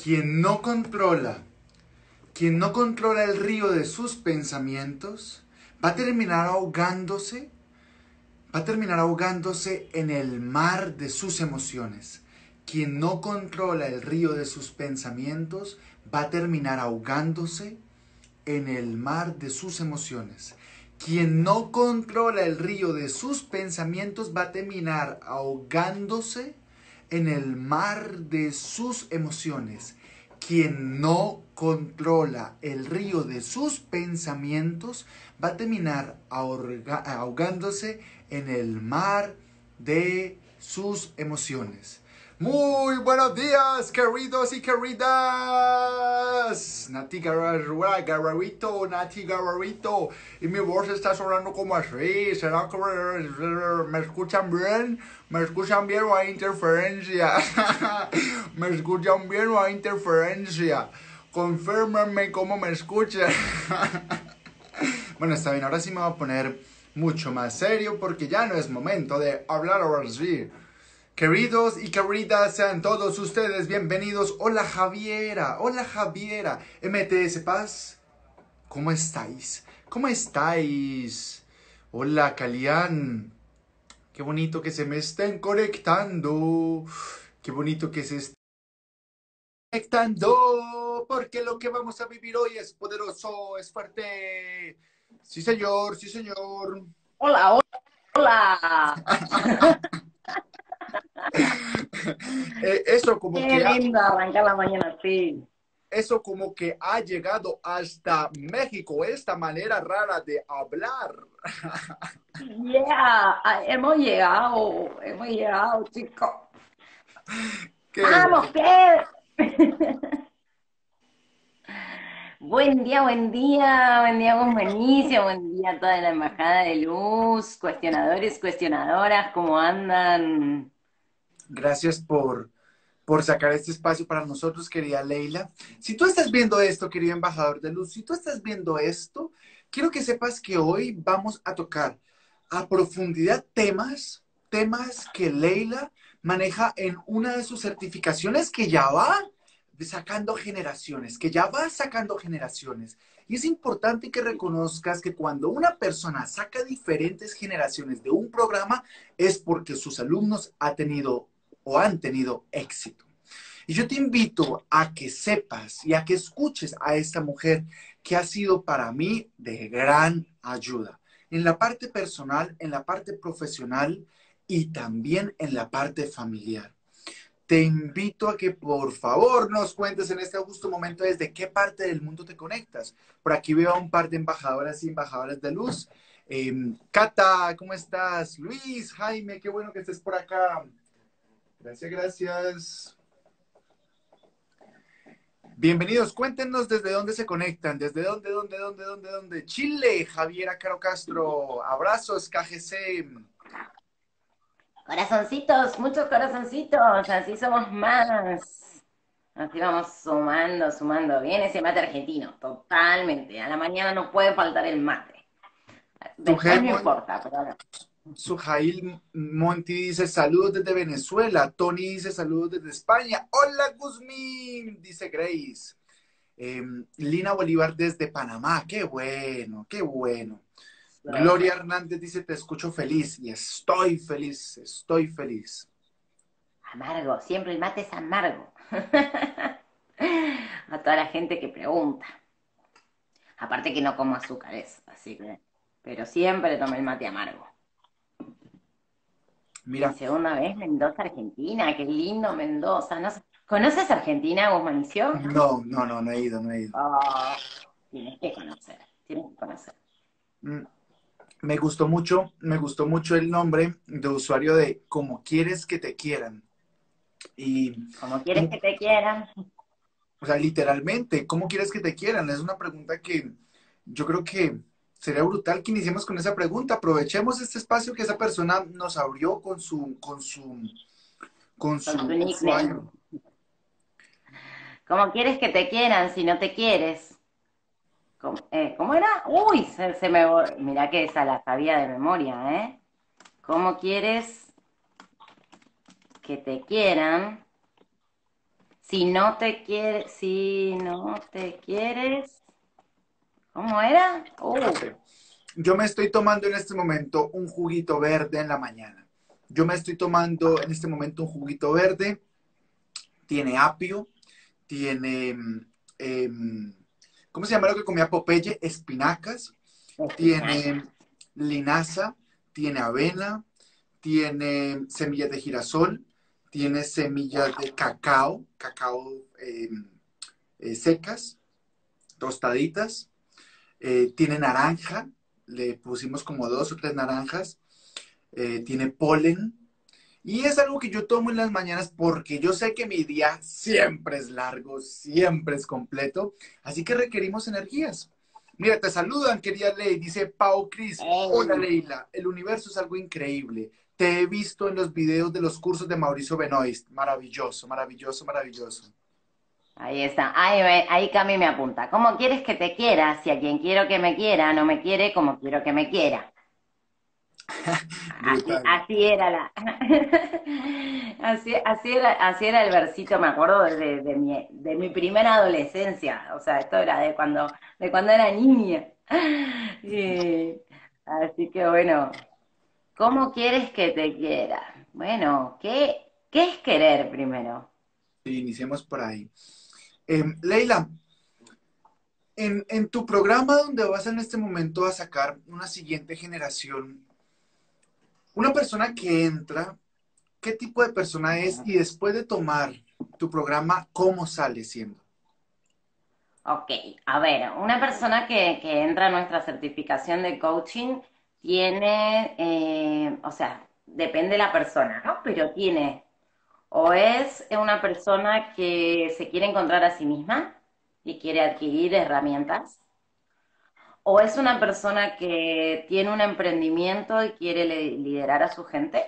Quien no controla, quien no controla el río de sus pensamientos, va a terminar ahogándose, va a terminar ahogándose en el mar de sus emociones. Quien no controla el río de sus pensamientos, va a terminar ahogándose en el mar de sus emociones. Quien no controla el río de sus pensamientos va a terminar ahogándose en el mar de sus emociones. Quien no controla el río de sus pensamientos va a terminar ahogándose en el mar de sus emociones. Muy buenos días, queridos y queridas. Nati Garrarito, Nati Garrarito. Y mi voz está sonando como así. ¿Será que me escuchan bien? ¿Me escuchan bien o hay interferencia? ¿Me escuchan bien o hay interferencia? Confírmenme cómo me escuchan. Bueno, está bien, ahora sí me voy a poner mucho más serio porque ya no es momento de hablar así. Queridos y queridas, sean todos ustedes bienvenidos. Hola Javiera, MTS Paz, ¿cómo estáis? ¿Cómo estáis? Hola Calián, qué bonito que se me estén conectando, qué bonito que se estén conectando, porque lo que vamos a vivir hoy es poderoso, es fuerte. Sí señor, sí señor. Hola, hola. Eso como Qué que lindo arrancar la mañana así. Eso como que ha llegado hasta México, esta manera rara de hablar. Yeah, hemos llegado, chicos. Qué ¡Vamos, bueno. ¿qué? Buen día, con buenísimo, buen día a toda la Embajada de Luz, cuestionadores, cuestionadoras, ¿cómo andan? Gracias por sacar este espacio para nosotros, querida Leila. Si tú estás viendo esto, querido embajador de luz, si tú estás viendo esto, quiero que sepas que hoy vamos a tocar a profundidad temas que Leila maneja en una de sus certificaciones que ya va sacando generaciones, que ya va sacando generaciones. Y es importante que reconozcas que cuando una persona saca diferentes generaciones de un programa es porque sus alumnos han tenido éxito. Y yo te invito a que sepas y a que escuches a esta mujer que ha sido para mí de gran ayuda en la parte personal, en la parte profesional y también en la parte familiar. Te invito a que por favor nos cuentes en este justo momento desde qué parte del mundo te conectas. Por aquí veo a un par de embajadoras y embajadores de luz. Cata, ¿cómo estás? Luis, Jaime, qué bueno que estés por acá. Gracias, gracias. Bienvenidos, cuéntenos desde dónde se conectan, desde dónde. Chile, Javiera Caro Castro, abrazos, KGC. Corazoncitos, muchos corazoncitos, así somos más. Así vamos sumando. Bien ese mate argentino, totalmente. A la mañana no puede faltar el mate. Después Sujail, no importa, pero ahora. Sujail Monti dice saludos desde Venezuela. Tony dice saludos desde España. Hola Guzmín, dice Grace. Lina Bolívar desde Panamá. Qué bueno, qué bueno. Gloria Hernández dice te escucho feliz y estoy feliz, estoy feliz. Amargo, siempre el mate es amargo. A toda la gente que pregunta. Aparte que no como azúcares, así que. Pero siempre tomé el mate amargo. Mi Mira, segunda vez, Mendoza, Argentina. Qué lindo Mendoza. No sé- ¿Conoces Argentina, Guzmanició? no he ido, no he ido. Oh, tienes que conocer, tienes que conocer. Mm, me gustó mucho el nombre de usuario de Como quieres que te quieran. Y, Como quieres como, que te quieran. o sea, literalmente, ¿cómo quieres que te quieran? Es una pregunta que yo creo que sería brutal que iniciemos con esa pregunta. Aprovechemos este espacio que esa persona nos abrió con Con su tu nickname. usuario. ¿Cómo quieres que te quieran si no te quieres? ¿Cómo era? Uy, se me... Mirá que esa la sabía de memoria, ¿eh? ¿Cómo quieres que te quieran Si no te quieres, ¿cómo era? Ok. Yo me estoy tomando en este momento un juguito verde en la mañana. Yo me estoy tomando en este momento un juguito verde. Tiene apio, tiene, em, ¿cómo se llama lo que comía Popeye? Espinacas, Espinaca. tiene linaza, tiene avena, tiene semillas de girasol, tiene semillas de cacao, secas, tostaditas, tiene naranja, le pusimos como 2 o 3 naranjas, tiene polen, y es algo que yo tomo en las mañanas porque yo sé que mi día siempre es largo, siempre es completo, así que requerimos energías. Mira, te saludan, querida Ley, dice Pau Cris. Hola ¡Ey! Leila, el universo es algo increíble. Te he visto en los videos de los cursos de Mauricio Benoist. Maravilloso, maravilloso, maravilloso. Ahí está. Ahí Cami me apunta. ¿Cómo quieres que te quiera si a quien quiero que me quiera no me quiere como quiero que me quiera? Brutal. Así era así era el versito, me acuerdo de mi primera adolescencia. O sea, esto era de cuando era niña. Y- así que bueno, ¿cómo quieres que te quiera? Bueno, ¿qué es querer primero? Sí, iniciemos por ahí. Leila, en tu programa donde vas en este momento a sacar una siguiente generación, una persona que entra, ¿qué tipo de persona es? Y después de tomar tu programa, ¿cómo sale siendo? Ok, a ver, una persona que entra a nuestra certificación de coaching tiene, o sea, depende de la persona, ¿no? Pero tiene, o es una persona que se quiere encontrar a sí misma y quiere adquirir herramientas, o es una persona que tiene un emprendimiento y quiere liderar a su gente,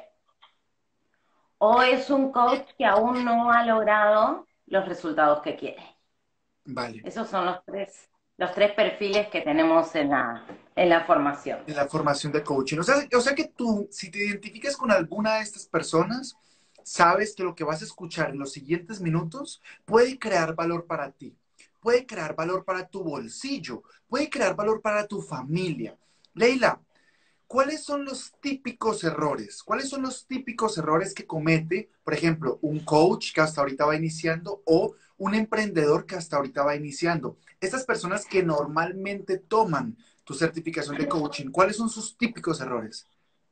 o es un coach que aún no ha logrado los resultados que quiere. Vale. Esos son los tres perfiles que tenemos en la formación. En la formación de coaching. O sea que tú, si te identificas con alguna de estas personas, sabes que lo que vas a escuchar en los siguientes minutos puede crear valor para ti, puede crear valor para tu bolsillo, puede crear valor para tu familia. Leila, ¿cuáles son los típicos errores? ¿Cuáles son los típicos errores que comete, por ejemplo, un coach que hasta ahorita va iniciando o un emprendedor que hasta ahorita va iniciando? Estas personas que normalmente toman tu certificación de coaching, ¿cuáles son sus típicos errores?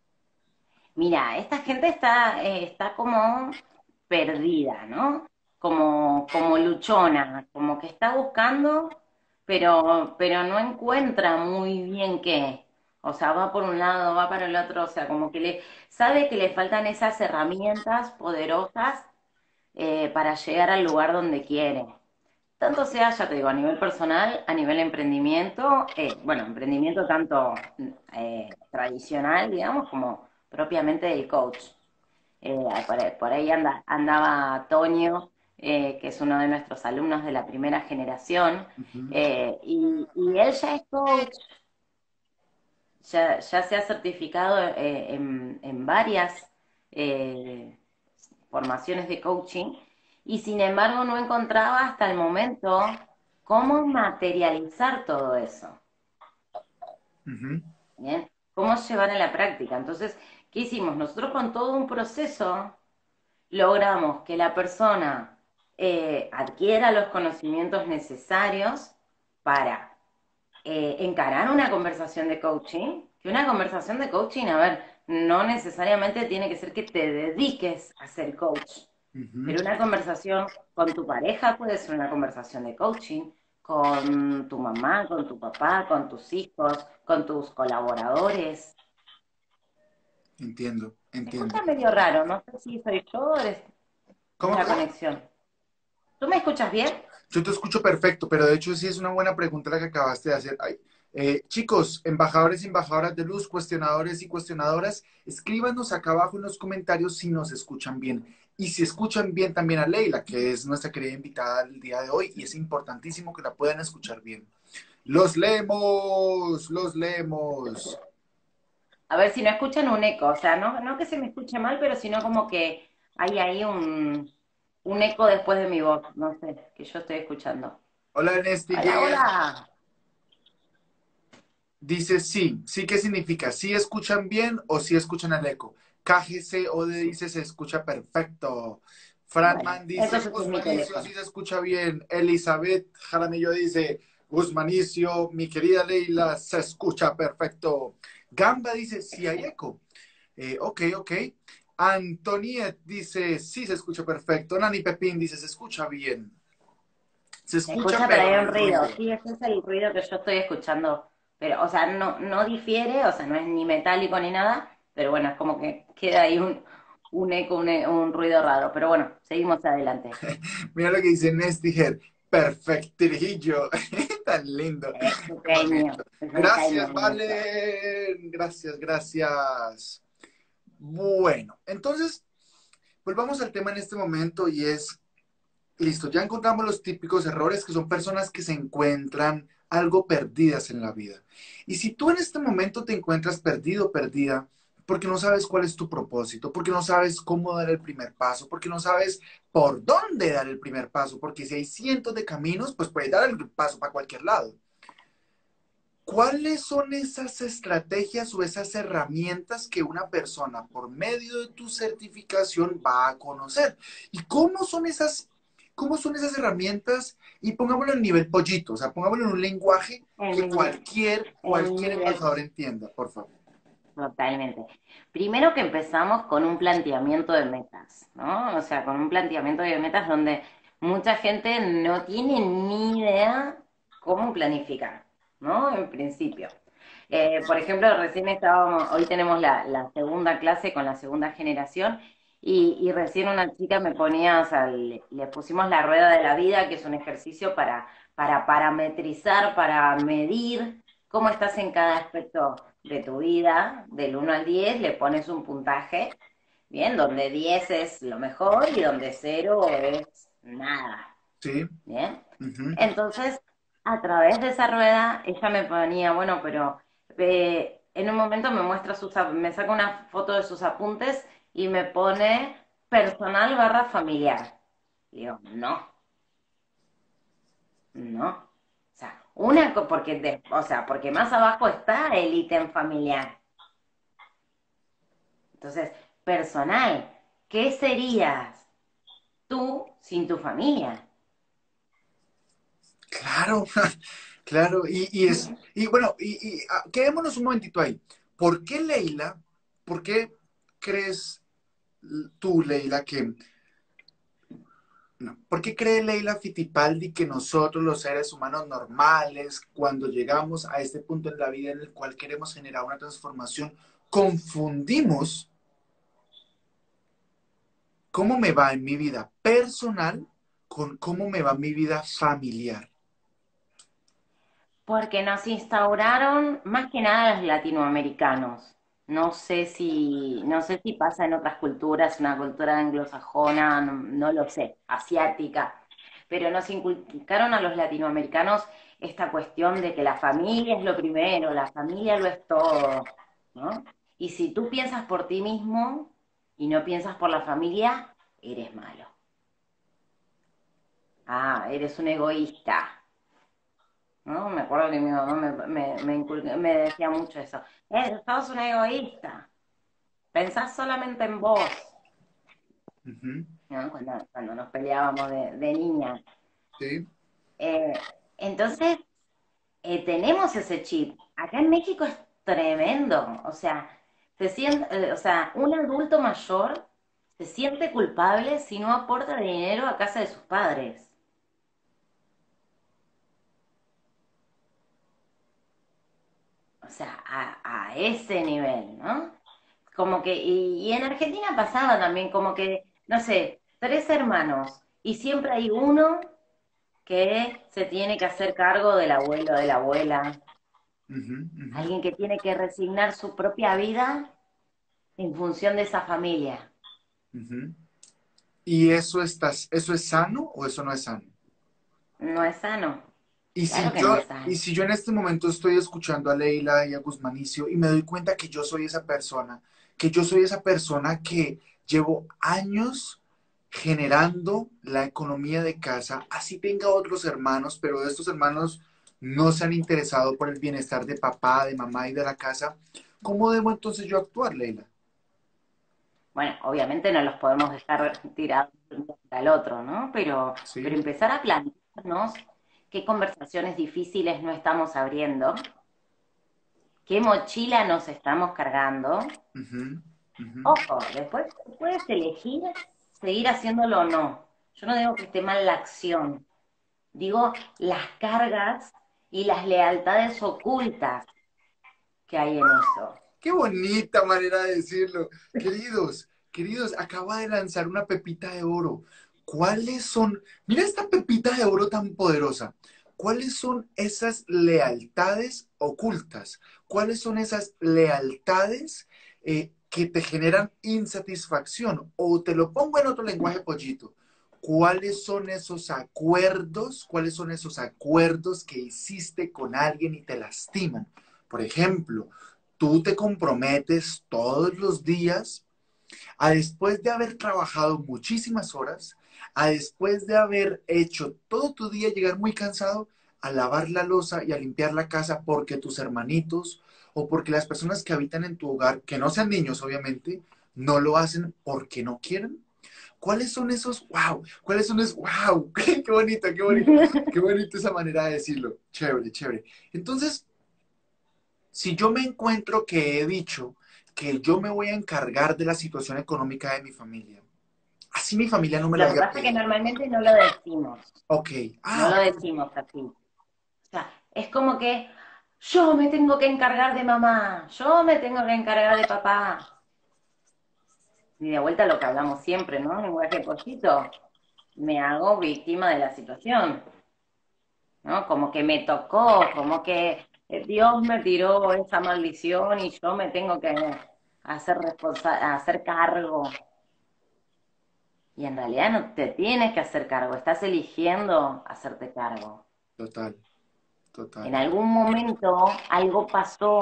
Mira, esta gente está como perdida, ¿no? Como luchona, como que está buscando, pero no encuentra muy bien qué. O sea, va por un lado, va para el otro, o sea, como que sabe que le faltan esas herramientas poderosas para llegar al lugar donde quiere. Tanto sea, ya te digo, a nivel personal, a nivel emprendimiento, bueno, emprendimiento tanto tradicional, digamos, como propiamente del coach. Por ahí andaba Toño, que es uno de nuestros alumnos de la primera generación, Ujú. y él ya es coach, ya se ha certificado en varias eh, formaciones de coaching y sin embargo no encontraba hasta el momento cómo materializar todo eso, Ujú. ¿bien? Cómo llevar a la práctica. Entonces, ¿qué hicimos? Nosotros con todo un proceso logramos que la persona adquiera los conocimientos necesarios para encarar una conversación de coaching, que una conversación de coaching, a ver, no necesariamente tiene que ser que te dediques a ser coach, Ujú. pero una conversación con tu pareja puede ser una conversación de coaching, con tu mamá, con tu papá, con tus hijos, con tus colaboradores. Entiendo, Se entiendo. escucha medio raro, no sé si soy yo o es ¿Cómo, la cómo? conexión. ¿Tú me escuchas bien? Yo te escucho perfecto, pero de hecho sí es una buena pregunta la que acabaste de hacer. Ay, chicos, embajadores y embajadoras de luz, cuestionadores y cuestionadoras, escríbanos acá abajo en los comentarios si nos escuchan bien. Y si escuchan bien también a Leila, que es nuestra querida invitada del día de hoy, y es importantísimo que la puedan escuchar bien. Los leemos, los leemos. A ver si no escuchan un eco, o sea, no que se me escuche mal, pero sino como que hay ahí un eco después de mi voz, no sé, que yo estoy escuchando. Hola, Hola, Nestiguer. hola. Dice sí. ¿Sí qué significa? ¿Sí escuchan bien o sí escuchan el eco? KGCOD dice se escucha perfecto. Bueno, Franman dice entonces es mi Guzmanicio sí teléfono. se escucha bien. Elizabeth Jaramillo dice Guzmanicio, mi querida Leila, se escucha perfecto. Gamba dice sí hay eco. Ok. Antoniet dice sí se escucha perfecto. Nani Pepín dice se escucha bien. Se Se escucha escucha, pero pero hay hay un ruido. ruido. Sí, ese es el ruido que yo estoy escuchando. Pero, o sea, no difiere, o sea, no es ni metálico ni nada, pero bueno, es como que queda ahí un eco, un ruido raro. Pero bueno, seguimos adelante. Mira lo que dice Nestiger. Perfectirillo. Tan lindo. Qué bonito. Es un genio Gracias, en eso. vale. Gracias. Bueno, entonces, volvamos al tema en este momento y es, listo, ya encontramos los típicos errores que son personas que se encuentran algo perdidas en la vida. Y si tú en este momento te encuentras perdido, perdida, porque no sabes cuál es tu propósito, porque no sabes cómo dar el primer paso, porque no sabes por dónde dar el primer paso, porque si hay cientos de caminos, pues puedes dar el paso para cualquier lado. ¿Cuáles son esas estrategias o esas herramientas que una persona por medio de tu certificación va a conocer? ¿Y cómo son esas herramientas? Y pongámoslo en nivel pollito, o sea, pongámoslo en un lenguaje que En, en cualquier nivel, embajador entienda, por favor. totalmente. Primero que empezamos con un planteamiento de metas, ¿no? O sea, con un planteamiento de metas donde mucha gente no tiene ni idea cómo planificar, ¿no? En principio. Por ejemplo, recién estábamos, hoy tenemos la segunda clase con la segunda generación y recién una chica me ponía, o sea, le pusimos la rueda de la vida, que es un ejercicio para parametrizar, para medir cómo estás en cada aspecto de tu vida, del 1 al 10 le pones un puntaje, bien, donde 10 es lo mejor y donde 0 es nada, Sí. bien. Ujú. Entonces, a través de esa rueda, ella me ponía, bueno, pero en un momento me muestra me saca una foto de sus apuntes y me pone personal barra familiar. Y digo, no, no. O sea, o sea, porque más abajo está el ítem familiar. Entonces, personal, ¿qué serías tú sin tu familia? Claro, claro, y bueno, quedémonos un momentito ahí. ¿Por qué Leila, por qué crees tú, Leila, que no. ¿Por qué cree Leila Fittipaldi que nosotros, los seres humanos normales, cuando llegamos a este punto en la vida en el cual queremos generar una transformación, confundimos cómo me va en mi vida personal con cómo me va en mi vida familiar? Porque nos instauraron más que nada los latinoamericanos. No sé si pasa en otras culturas, una cultura anglosajona, no lo sé, asiática, pero nos inculcaron a los latinoamericanos esta cuestión de que la familia es lo primero, la familia lo es todo, ¿no? Y si tú piensas por ti mismo y no piensas por la familia, eres malo. Ah, eres un egoísta. ¿No? Me acuerdo que mi mamá me decía mucho eso. Sos un egoísta, pensás solamente en vos, Ujú. ¿no? Cuando nos peleábamos de niña. Sí. Eh, entonces, tenemos ese chip. Acá en México es tremendo. O sea, o sea, un adulto mayor se siente culpable si no aporta dinero a casa de sus padres. O sea, a ese nivel, ¿no? Como que, y en Argentina pasaba también, como que, no sé, tres hermanos, y siempre hay uno que se tiene que hacer cargo del abuelo, de la abuela, Ujú, ujú, alguien que tiene que resignar su propia vida en función de esa familia. ujú. ¿Y eso es sano o eso no es sano? No es sano, Y claro que no es y sano. si yo en este momento estoy escuchando a Leila y a Guzmanicio y me doy cuenta que yo soy esa persona que llevo años generando la economía de casa, así tenga otros hermanos, pero estos hermanos no se han interesado por el bienestar de papá, de mamá y de la casa. ¿Cómo debo entonces yo actuar, Leila? Bueno, obviamente no los podemos dejar tirados uno al otro, ¿no? Pero Sí. empezar a plantearnos qué conversaciones difíciles no estamos abriendo, qué mochila nos estamos cargando. Ujú, ujú. Ojo, después puedes elegir seguir haciéndolo o no. Yo no digo que esté mal la acción, digo las cargas y las lealtades ocultas que hay en eso. Qué bonita manera de decirlo. Queridos, queridos, acaba de lanzar una pepita de oro. ¿Cuáles son? Mira esta pepita de oro tan poderosa. ¿Cuáles son esas lealtades ocultas? ¿Cuáles son esas lealtades que te generan insatisfacción? O te lo pongo en otro lenguaje, pollito. ¿Cuáles son esos acuerdos? ¿Cuáles son esos acuerdos que hiciste con alguien y te lastiman? Por ejemplo, tú te comprometes todos los días a después de haber trabajado muchísimas horas, a después de haber hecho todo tu día llegar muy cansado, a lavar la loza y a limpiar la casa porque tus hermanitos o porque las personas que habitan en tu hogar, que no sean niños obviamente, no lo hacen porque no quieren. ¿Cuáles son esos wow? ¿Cuáles son esos wow? Qué bonito, qué bonito, qué bonito esa manera de decirlo. Chévere, chévere. Entonces, si yo me encuentro que he dicho que yo me voy a encargar de la situación económica de mi familia, así mi familia no me lo Lo que haya pasa es que pedido. normalmente no lo decimos, Ok, no lo ah, decimos así. O sea, es como que yo me tengo que encargar de mamá, yo me tengo que encargar de papá. Y de vuelta a lo que hablamos siempre, ¿no? Lenguaje pollito, me hago víctima de la situación, ¿no? Como que me tocó, como que Dios me tiró esa maldición y yo me tengo que hacer cargo. Y en realidad no te tienes que hacer cargo, estás eligiendo hacerte cargo. total, total, En algún momento algo pasó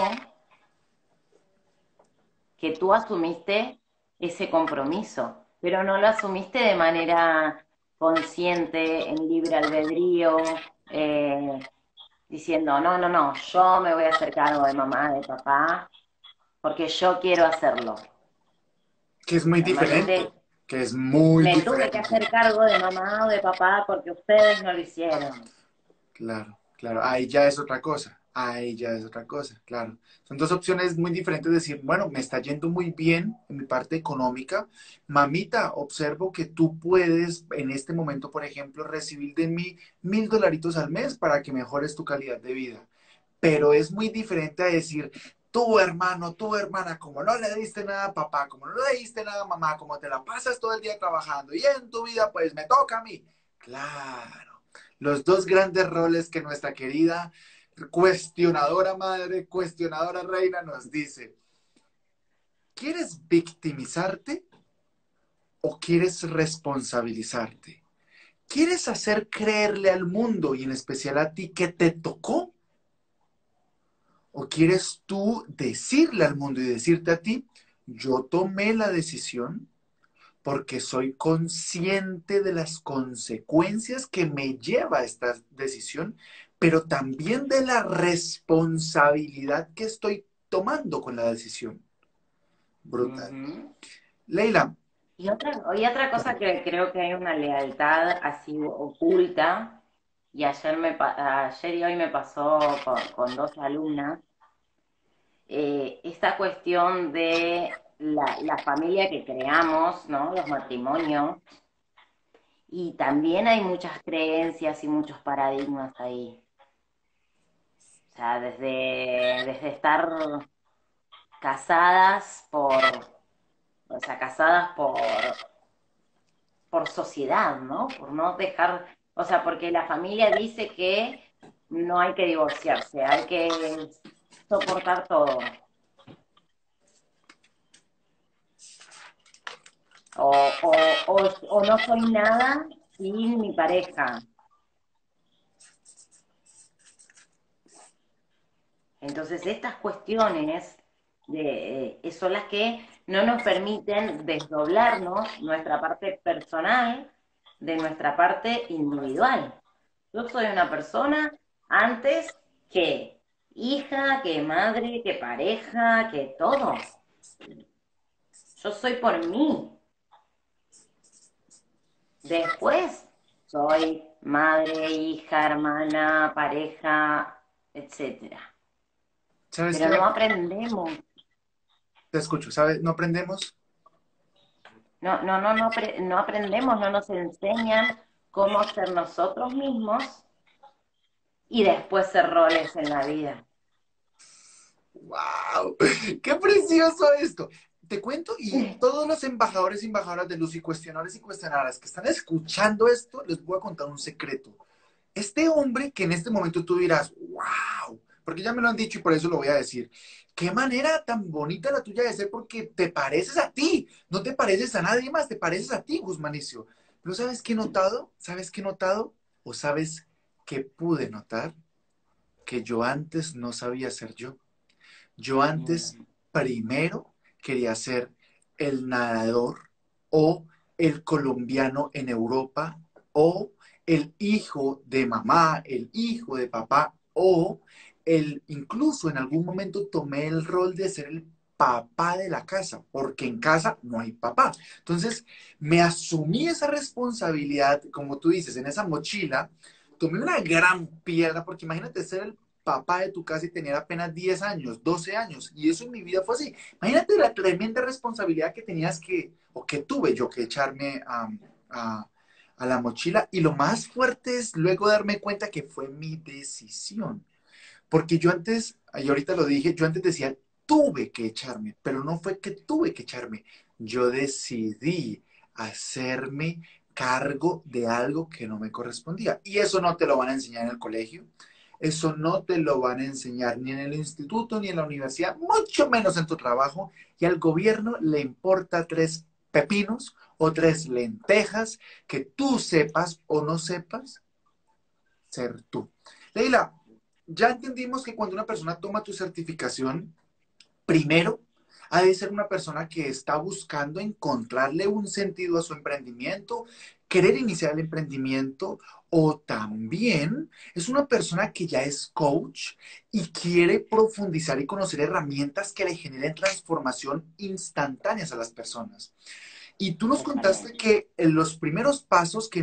que tú asumiste ese compromiso, pero no lo asumiste de manera consciente, en libre albedrío, eh, diciendo, no, no, no, yo me voy a hacer cargo de mamá, de papá, porque yo quiero hacerlo. que es muy diferente, Normalmente que es muy me tuve que diferente. hacer cargo de mamá o de papá porque ustedes no lo hicieron. Claro, claro, ahí ya es otra cosa, ahí ya es otra cosa, claro. Son dos opciones muy diferentes, decir, bueno, me está yendo muy bien en mi parte económica. Mamita, observo que tú puedes en este momento, por ejemplo, recibir de mí $1,000 al mes para que mejores tu calidad de vida. Pero es muy diferente a decir, tú hermano, tú hermana, como no le diste nada a papá, como no le diste nada a mamá, como te la pasas todo el día trabajando y en tu vida pues me toca a mí. Claro, los dos grandes roles que nuestra querida cuestionadora madre, cuestionadora reina nos dice, ¿quieres victimizarte o quieres responsabilizarte? ¿Quieres hacer creerle al mundo y en especial a ti que te tocó? ¿O quieres tú decirle al mundo y decirte a ti, yo tomé la decisión porque soy consciente de las consecuencias que me lleva esta decisión, pero también de la responsabilidad que estoy tomando con la decisión? Brutal. Ujú. Leila, Y otra cosa que creo que hay una lealtad así oculta, y ayer y hoy me pasó con dos alumnas, esta cuestión de la familia que creamos, ¿no? Los matrimonios, y también hay muchas creencias y muchos paradigmas ahí. O sea, desde estar casadas o sea, casadas por sociedad, ¿no? Por no dejar, o sea, porque la familia dice que no hay que divorciarse, hay que soportar todo. O no soy nada sin mi pareja. Entonces, estas cuestiones son las que no nos permiten desdoblarnos nuestra parte personal de nuestra parte individual. Yo soy una persona antes que hija, que madre, que pareja, que todo. Yo soy por mí. Después soy madre, hija, hermana, pareja, etcétera. ¿Sabes Pero qué? no aprendemos. Te escucho, ¿sabes? ¿No aprendemos? No aprendemos, no nos enseñan cómo ser nosotros mismos y después ser roles en la vida. ¡Wow! ¡Qué precioso esto! Te cuento, y todos los embajadores y embajadoras de luz y cuestionadores y cuestionadoras que están escuchando esto, les voy a contar un secreto. Este hombre que en este momento tú dirás, wow, porque ya me lo han dicho y por eso lo voy a decir. Qué manera tan bonita la tuya de ser porque te pareces a ti, no te pareces a nadie más, te pareces a ti, Guzmanicio. Pero ¿sabes qué he notado? ¿Sabes qué he notado? ¿O sabes qué pude notar? Que yo antes no sabía ser yo. Yo antes primero quería ser el nadador o el colombiano en Europa o el hijo de mamá, el hijo de papá o el incluso en algún momento tomé el rol de ser el papá de la casa, porque en casa no hay papá. Entonces, me asumí esa responsabilidad, como tú dices, en esa mochila, tomé una gran piedra, porque imagínate ser el papá de tu casa y tener apenas 10 años, 12 años. Y eso en mi vida fue así. Imagínate la tremenda responsabilidad que tenías que, o que tuve yo que echarme a la mochila. Y lo más fuerte es luego darme cuenta que fue mi decisión. Porque yo antes, y ahorita lo dije, yo antes decía, tuve que echarme, pero no fue que tuve que echarme. Yo decidí hacerme cargo de algo que no me correspondía. Y eso no te lo van a enseñar en el colegio. Eso no te lo van a enseñar ni en el instituto ni en la universidad, mucho menos en tu trabajo. Y al gobierno le importa tres pepinos o tres lentejas que tú sepas o no sepas ser tú. Leila, ya entendimos que cuando una persona toma tu certificación, primero ha de ser una persona que está buscando encontrarle un sentido a su emprendimiento, querer iniciar el emprendimiento, o también es una persona que ya es coach y quiere profundizar y conocer herramientas que le generen transformación instantáneas a las personas. Y tú nos contaste Totalmente. que en los primeros pasos que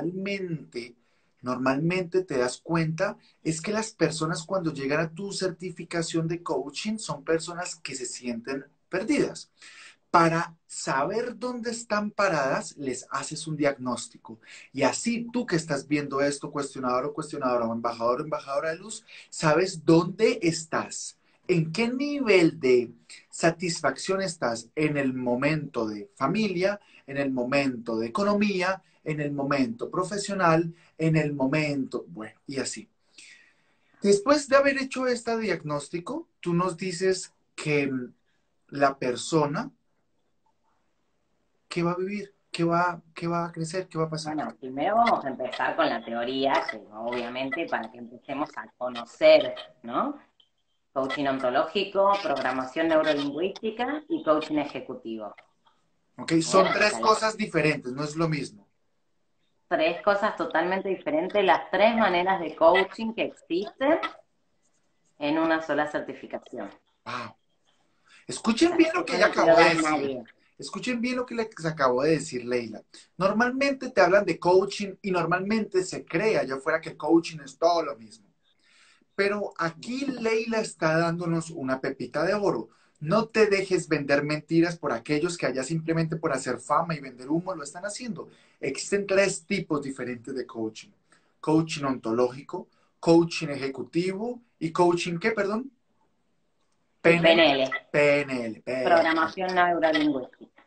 normalmente te das cuenta es que las personas cuando llegan a tu certificación de coaching son personas que se sienten perdidas. Para saber dónde están paradas, les haces un diagnóstico. Y así tú que estás viendo esto, cuestionador o cuestionadora o embajador o embajadora de luz, sabes dónde estás, en qué nivel de satisfacción estás en el momento de familia, en el momento de economía, en el momento profesional, en el momento, bueno, y así. Después de haber hecho este diagnóstico, tú nos dices que la persona ¿qué va a vivir? Qué va a crecer? ¿Qué va a pasar? Bueno, primero vamos a empezar con la teoría, que obviamente para que empecemos a conocer, ¿no? Coaching ontológico, programación neurolingüística y coaching ejecutivo. ¿Ok? Bien, Son tres cosas diferentes, no es lo mismo. tres cosas totalmente diferentes, las tres maneras de coaching que existen en una sola certificación. Wow. O Escuchen sea, bien lo que eso ella no te lo acabó de da decir. nadie. Escuchen bien lo que les acabó de decir Leila. Normalmente te hablan de coaching y normalmente se cree allá afuera que el coaching es todo lo mismo. Pero aquí Leila está dándonos una pepita de oro. No te dejes vender mentiras por aquellos que allá simplemente por hacer fama y vender humo lo están haciendo. Existen tres tipos diferentes de coaching. Coaching ontológico, coaching ejecutivo y coaching, ¿qué, perdón? Y PNL. PNL, PNL. programación neurolingüística.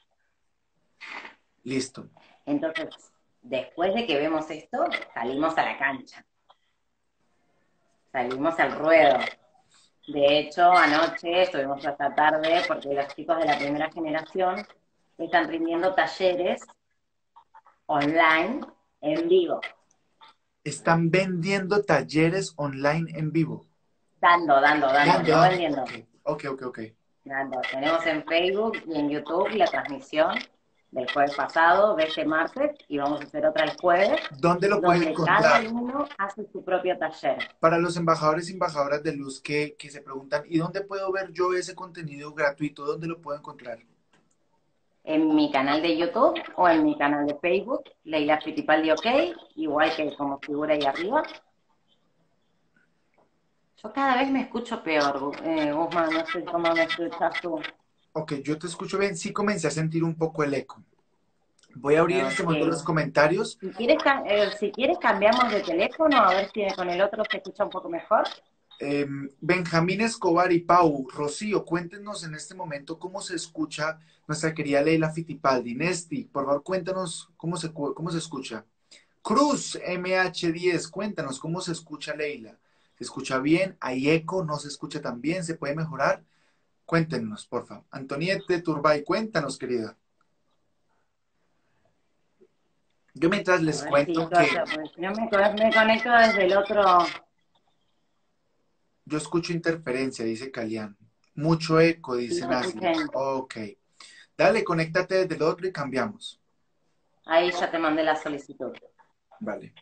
Listo. Entonces, después de que vemos esto, salimos a la cancha, salimos al ruedo. De hecho, anoche estuvimos hasta tarde porque los chicos de la primera generación están rindiendo talleres online en vivo, Están vendiendo talleres online en vivo. dando, Dando, no dando. vendiendo. Ok, ok, ok, ok. Tenemos en Facebook y en YouTube la transmisión del jueves pasado, de este martes, y vamos a hacer otra el jueves, ¿Dónde lo pueden donde cada encontrar? alumno hace su propio taller. Para los embajadores y embajadoras de luz que se preguntan, ¿y dónde puedo ver yo ese contenido gratuito? ¿Dónde lo puedo encontrar? En mi canal de YouTube o en mi canal de Facebook, Leila Fittipaldi OK, igual que como figura ahí arriba. Yo cada vez me escucho peor, Guzmán, no sé cómo me escuchas tú. Ok, yo te escucho bien. Sí comencé a sentir un poco el eco. Voy a abrir en este momento los Ok. comentarios. Si quieres cambiamos de teléfono, a ver si con el otro se escucha un poco mejor. Benjamín Escobar y Pau, Rocío, cuéntenos en este momento cómo se escucha nuestra querida Leila Fittipaldi. Nesti, por favor, cuéntanos cómo se escucha. Cruz MH10, cuéntanos cómo se escucha Leila. ¿Se escucha bien? ¿Hay eco? ¿No se escucha tan bien? ¿Se puede mejorar? Cuéntenos, por favor. Antoniette Turbay, cuéntanos, querida. Yo mientras A les ver si cuento esto que hace, porque si no me conecto desde el otro. yo escucho interferencia, dice Calián. Mucho eco, Sí, dice yo Nasli. escuché. Ok. Dale, conéctate desde el otro y cambiamos. Ahí ya te mandé la solicitud. Vale.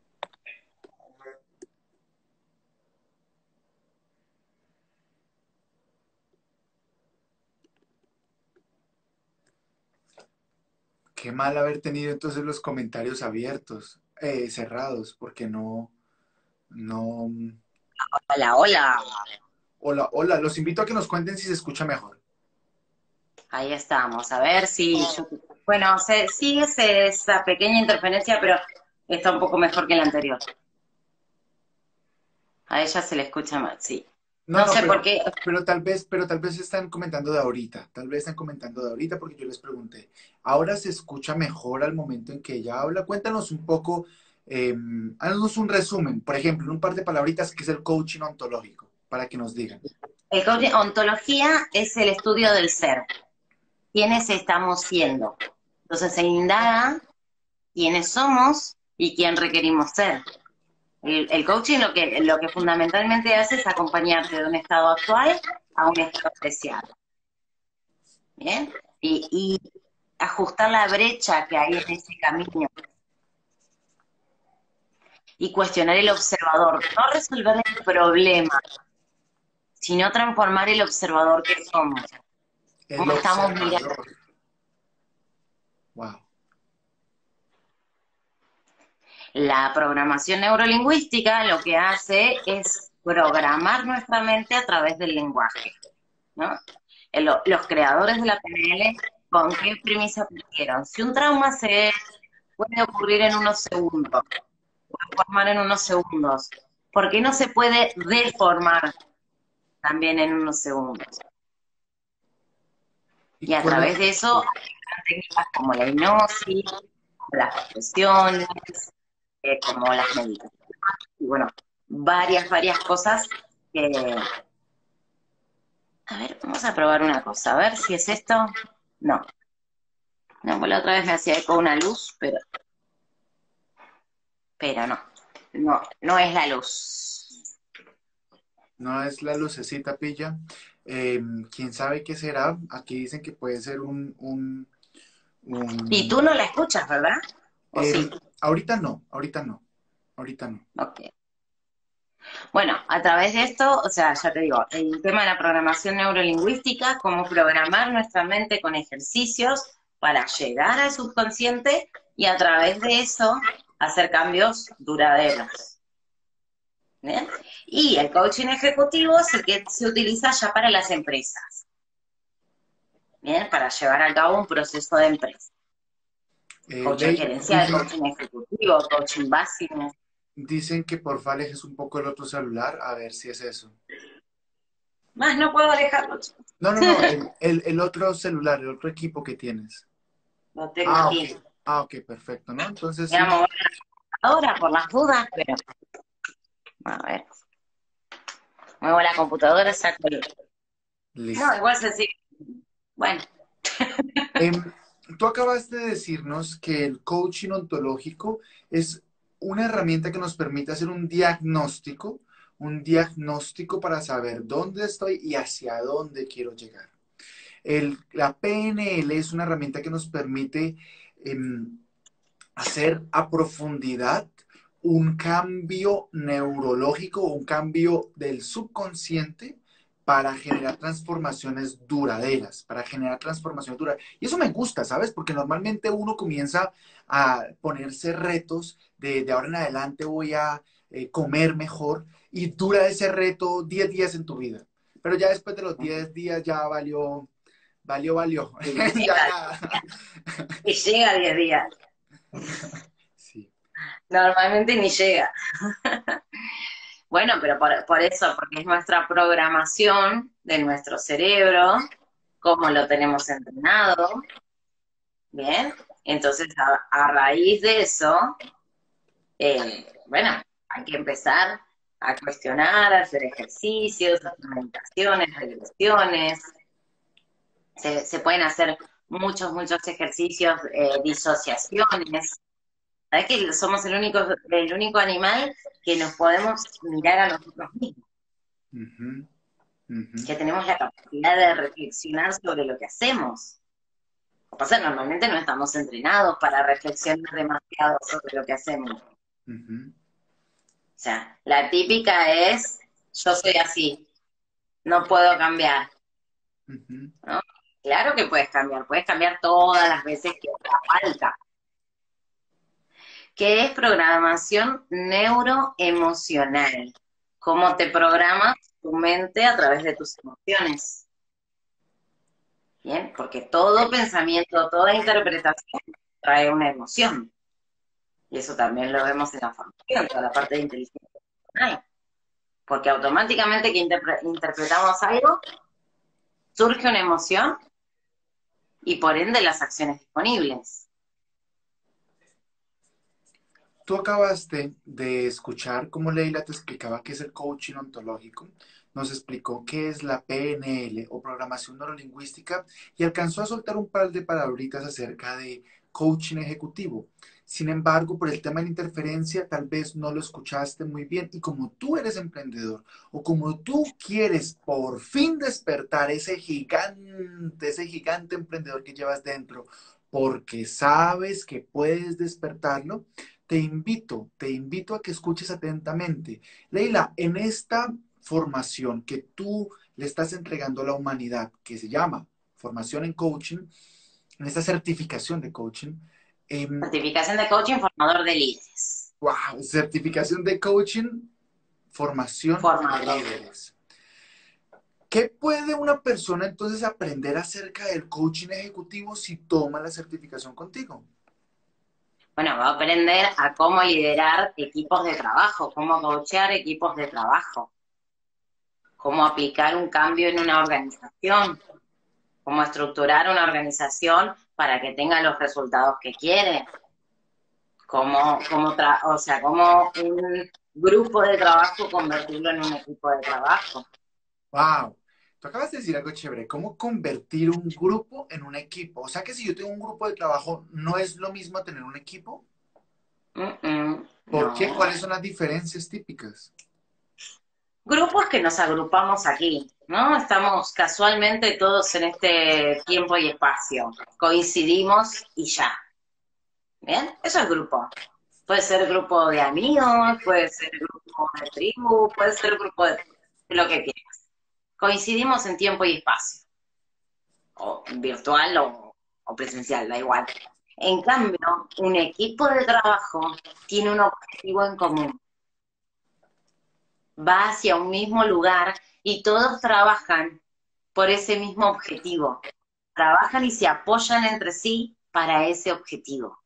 Qué mal haber tenido entonces los comentarios abiertos, cerrados, porque no. Hola, hola. Hola, hola, los invito a que nos cuenten si se escucha mejor. Ahí estamos. A ver si bueno, sigue esa pequeña interferencia, pero está un poco mejor que la anterior. A ella se le escucha mal, sí. No, No no, sé por qué. pero tal vez están comentando de ahorita, tal vez están comentando de ahorita porque yo les pregunté, ¿ahora se escucha mejor al momento en que ella habla? Cuéntanos un poco, haznos un resumen, por ejemplo, en un par de palabritas, que es el coaching ontológico, para que nos digan. El coaching, ontología es el estudio del ser. ¿Quiénes estamos siendo? Entonces se indaga quiénes somos y quién requerimos ser. El coaching lo que fundamentalmente hace es acompañarte de un estado actual a un estado deseado. ¿Bien? Y ajustar la brecha que hay en ese camino y cuestionar el observador. No resolver el problema, sino transformar el observador que somos. El ¿Cómo estamos mirando? observador. Wow. La programación neurolingüística lo que hace es programar nuestra mente a través del lenguaje, ¿no? Los creadores de la PNL, ¿con qué premisa partieron? Si un trauma se puede ocurrir en unos segundos, puede formar en unos segundos, ¿por qué no se puede deformar también en unos segundos? ¿Y Y a cuál través es? de eso, técnicas como la hipnosis, como las profesiones, como las meditaciones, y bueno, varias cosas que... A ver, vamos a probar una cosa, a ver si es esto. No, no, pues la otra vez me hacía eco una luz, pero no es la luz. No es la lucecita pilla. ¿Quién sabe qué será? Aquí dicen que puede ser Y un... tú no la escuchas, ¿verdad? ¿O em, sí? ahorita no, ahorita no, ahorita no. Ok. Bueno, a través de esto, o sea, ya te digo, el tema de la programación neurolingüística, cómo programar nuestra mente con ejercicios para llegar al subconsciente y a través de eso hacer cambios duraderos. ¿Bien? Y el coaching ejecutivo es el que se utiliza ya para las empresas, ¿bien? Para llevar a cabo un proceso de empresa. Coaching Leila, gerencial, coaching ejecutivo, coaching básico. dicen que porfa alejes un poco el otro celular, a ver si es eso. Más no puedo alejarlo, chicos. No, no, no, el otro celular, el otro equipo que tienes. Lo tengo Ah, ok. aquí. Ah, ok, perfecto, ¿no? Entonces Voy a sí, mover ahora por las dudas, pero a ver. Muevo la computadora, saco el... No, listo. igual se sigue. Bueno, Em, Tú acabaste de decirnos que el coaching ontológico es una herramienta que nos permite hacer un diagnóstico para saber dónde estoy y hacia dónde quiero llegar. La PNL es una herramienta que nos permite hacer a profundidad un cambio neurológico, un cambio del subconsciente para generar transformaciones duraderas, para generar transformaciones duraderas. Y eso me gusta, ¿sabes? Porque normalmente uno comienza a ponerse retos de ahora en adelante voy a comer mejor y dura ese reto 10 días en tu vida. Pero ya después de los 10 días ya valió. Y Ya llega, nada. y llega a 10 días. Sí. Normalmente ni llega. Bueno, pero por eso, porque es nuestra programación de nuestro cerebro, cómo lo tenemos entrenado, ¿bien? Entonces, a raíz de eso, bueno, hay que empezar a cuestionar, a hacer ejercicios, a hacer meditaciones, regresiones. Se pueden hacer muchos ejercicios, disociaciones. ¿Sabes que somos el único animal que nos podemos mirar a nosotros mismos? Ujú, ujú, Que tenemos la capacidad de reflexionar sobre lo que hacemos. Lo que pasa es que normalmente no estamos entrenados para reflexionar demasiado sobre lo que hacemos. ujú, O sea, la típica es, yo soy así, no puedo cambiar, ujú. ¿no? Claro que puedes cambiar todas las veces que haga falta. ¿Qué es programación neuroemocional? ¿Cómo te programas tu mente a través de tus emociones? Bien, porque todo pensamiento, toda interpretación trae una emoción. Y eso también lo vemos en la formación, toda la parte de inteligencia emocional. Porque automáticamente que interpretamos algo, surge una emoción y por ende las acciones disponibles. Tú acabaste de escuchar cómo Leila te explicaba qué es el coaching ontológico, nos explicó qué es la PNL o programación neurolingüística y alcanzó a soltar un par de palabritas acerca de coaching ejecutivo. Sin embargo, por el tema de la interferencia, tal vez no lo escuchaste muy bien y como tú eres emprendedor o como tú quieres por fin despertar ese gigante emprendedor que llevas dentro, porque sabes que puedes despertarlo, te invito a que escuches atentamente. Leila, en esta formación que tú le estás entregando a la humanidad, que se llama formación en coaching, en esta certificación de coaching, Certificación de coaching formador de líderes. wow, certificación de coaching, formación de Formador. líderes. ¿Qué puede una persona entonces aprender acerca del coaching ejecutivo si toma la certificación contigo? Bueno, va a aprender a cómo liderar equipos de trabajo, cómo coachear equipos de trabajo, cómo aplicar un cambio en una organización, cómo estructurar una organización para que tenga los resultados que quiere, o sea, cómo un grupo de trabajo convertirlo en un equipo de trabajo. Wow, tú acabas de decir algo chévere, cómo convertir un grupo en un equipo. O sea que si yo tengo un grupo de trabajo, ¿no es lo mismo tener un equipo? ¿Por qué? No. ¿Cuáles son las diferencias típicas? Grupos que nos agrupamos aquí, ¿no? Estamos casualmente todos en este tiempo y espacio. Coincidimos y ya. ¿Bien? Eso es grupo. Puede ser grupo de amigos, puede ser grupo de tribu, puede ser grupo de lo que quieras. Coincidimos en tiempo y espacio, o virtual o presencial, da igual. En cambio, un equipo de trabajo tiene un objetivo en común, va hacia un mismo lugar y todos trabajan por ese mismo objetivo. Trabajan y se apoyan entre sí para ese objetivo.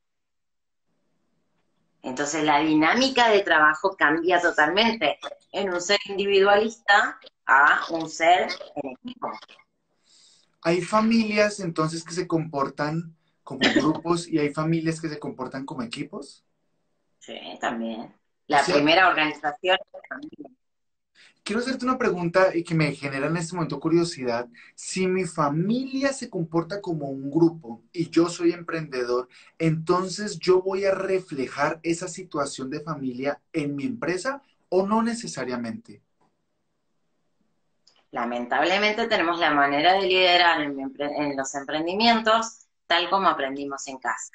Entonces la dinámica de trabajo cambia totalmente en un ser individualista a un ser en equipo. Hay familias entonces que se comportan como grupos y hay familias que se comportan como equipos. Sí, también. O La sea, primera organización también. quiero hacerte una pregunta y que me genera en este momento curiosidad. Si mi familia se comporta como un grupo y yo soy emprendedor, entonces yo voy a reflejar esa situación de familia en mi empresa o no necesariamente. Lamentablemente tenemos la manera de liderar en los emprendimientos tal como aprendimos en casa.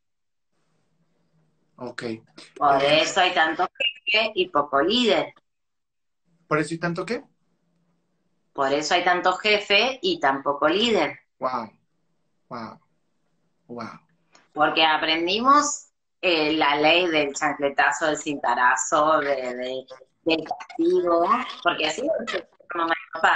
Ok. Por eso hay tanto jefe y poco líder. ¿Por eso y tanto qué? Por eso hay tanto jefe y tan poco líder. Wow, wow, wow. Porque aprendimos la ley del chancletazo, del cintarazo, del castigo, porque así es mamá y papá.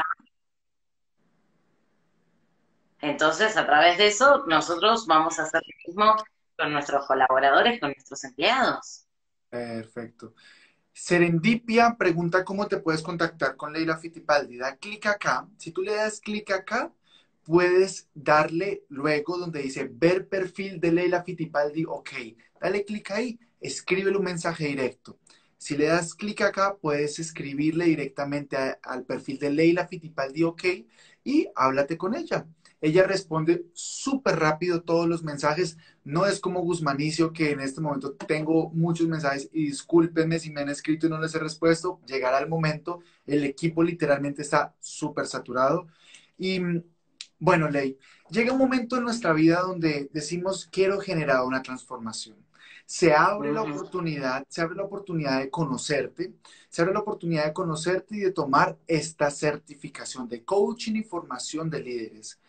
Entonces, a través de eso, nosotros vamos a hacer lo mismo con nuestros colaboradores, con nuestros empleados. Perfecto. Serendipia pregunta cómo te puedes contactar con Leila Fittipaldi. Da clic acá. Si tú le das clic acá, puedes darle luego donde dice ver perfil de Leila Fittipaldi. Ok, dale clic ahí, escríbele un mensaje directo. Si le das clic acá, puedes escribirle directamente al perfil de Leila Fittipaldi, ok, y háblate con ella. Ella responde súper rápido todos los mensajes. No es como Guzmanicio, que en este momento tengo muchos mensajes y discúlpenme si me han escrito y no les he respuesto. Llegará el momento. El equipo literalmente está súper saturado. Y bueno, Ley, llega un momento en nuestra vida donde decimos, quiero generar una transformación. Ujú. Se abre la oportunidad de conocerte, se abre la oportunidad de conocerte y de tomar esta certificación de coaching y formación de líderes.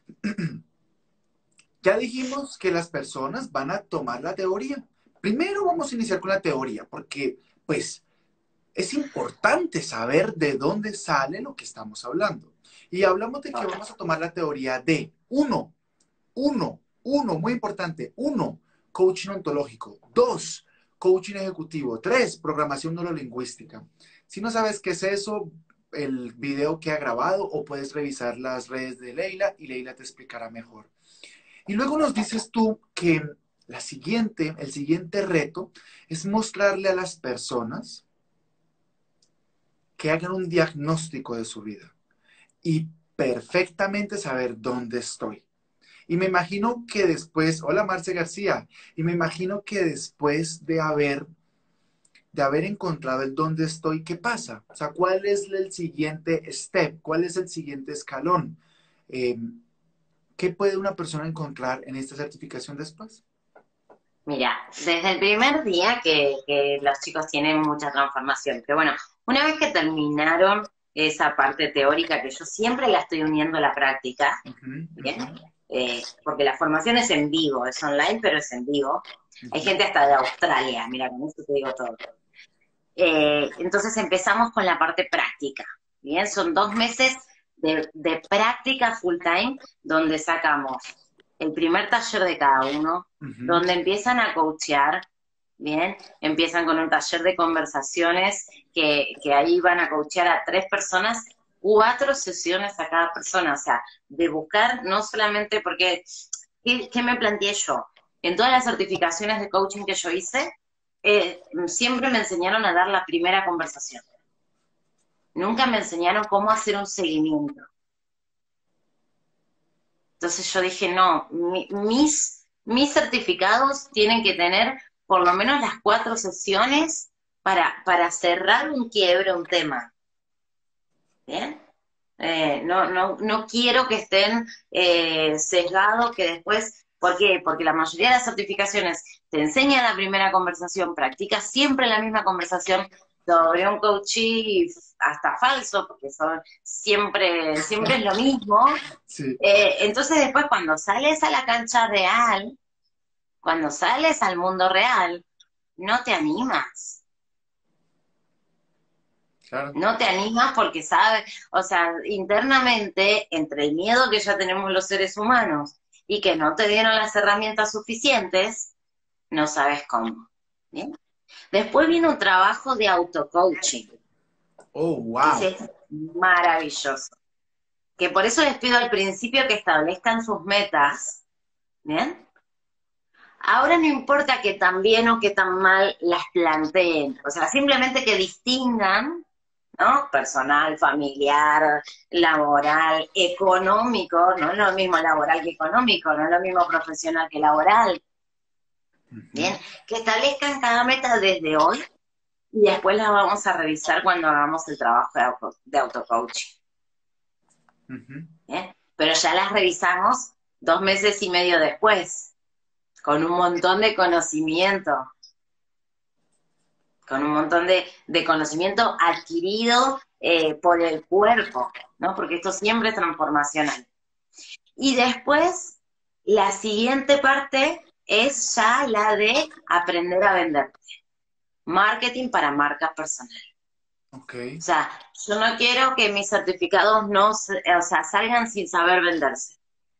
Ya dijimos que las personas van a tomar la teoría. Primero vamos a iniciar con la teoría, porque pues es importante saber de dónde sale lo que estamos hablando. Y hablamos de que vamos a tomar la teoría de muy importante, uno, coaching ontológico, dos, coaching ejecutivo, tres, programación neurolingüística. Si no sabes qué es eso, el video que ha grabado o puedes revisar las redes de Leila y Leila te explicará mejor. Y luego nos dices tú que el siguiente reto es mostrarle a las personas que hagan un diagnóstico de su vida y perfectamente saber dónde estoy. Y me imagino que después, hola Marce García, y me imagino que después de haber encontrado el dónde estoy, ¿qué pasa? O sea, ¿cuál es el siguiente step? ¿Cuál es el siguiente escalón? Eh, ¿Qué puede una persona encontrar en esta certificación después? Mira, desde el primer día que los chicos tienen mucha transformación, pero bueno, una vez que terminaron esa parte teórica, que yo siempre la estoy uniendo a la práctica, Uh -huh, uh ¿bien? -huh, Porque la formación es en vivo, es online, pero es en vivo. uh Hay -huh. gente hasta de Australia, mira, con eso te digo todo. Entonces empezamos con la parte práctica, ¿bien? Son 2 meses de práctica full time, donde sacamos el primer taller de cada uno, Uh -huh. donde empiezan a coachear, ¿bien? Empiezan con un taller de conversaciones que ahí van a coachear a 3 personas, 4 sesiones a cada persona, o sea, de buscar no solamente porque, ¿qué me planteé yo? En todas las certificaciones de coaching que yo hice, siempre me enseñaron a dar la primera conversación. Nunca me enseñaron cómo hacer un seguimiento. Entonces yo dije, no, mis certificados tienen que tener por lo menos las 4 sesiones para cerrar un quiebre, un tema. ¿Bien? No quiero que estén sesgados, que después, ¿por qué? Porque la mayoría de las certificaciones te enseñan la primera conversación, practicas siempre la misma conversación sobre un coaching hasta falso, porque son siempre es lo mismo. Sí, Entonces después cuando sales a la cancha real, cuando sales al mundo real, no te animas. claro. No te animas porque sabes, o sea, internamente, entre el miedo que ya tenemos los seres humanos y que no te dieron las herramientas suficientes, no sabes cómo. ¿Bien? Después viene un trabajo de auto-coaching, Oh, que wow. ese es maravilloso. Que por eso les pido al principio que establezcan sus metas. ¿Bien? Ahora no importa que tan bien o que tan mal las planteen, o sea, simplemente que distingan, ¿no? Personal, familiar, laboral, económico, no es lo mismo laboral que económico, no es lo mismo profesional que laboral, Uh -huh. ¿bien? Que establezcan cada meta desde hoy y después la vamos a revisar cuando hagamos el trabajo de auto-coaching. Ujú. ¿eh? Pero ya las revisamos 2 meses y medio después, con un montón de conocimiento, con un montón de conocimiento adquirido por el cuerpo, ¿no? Porque esto siempre es transformacional. Y después, la siguiente parte es ya la de aprender a vender. Marketing para marca personal. Ok. O sea, yo no quiero que mis certificados no, o sea, salgan sin saber venderse.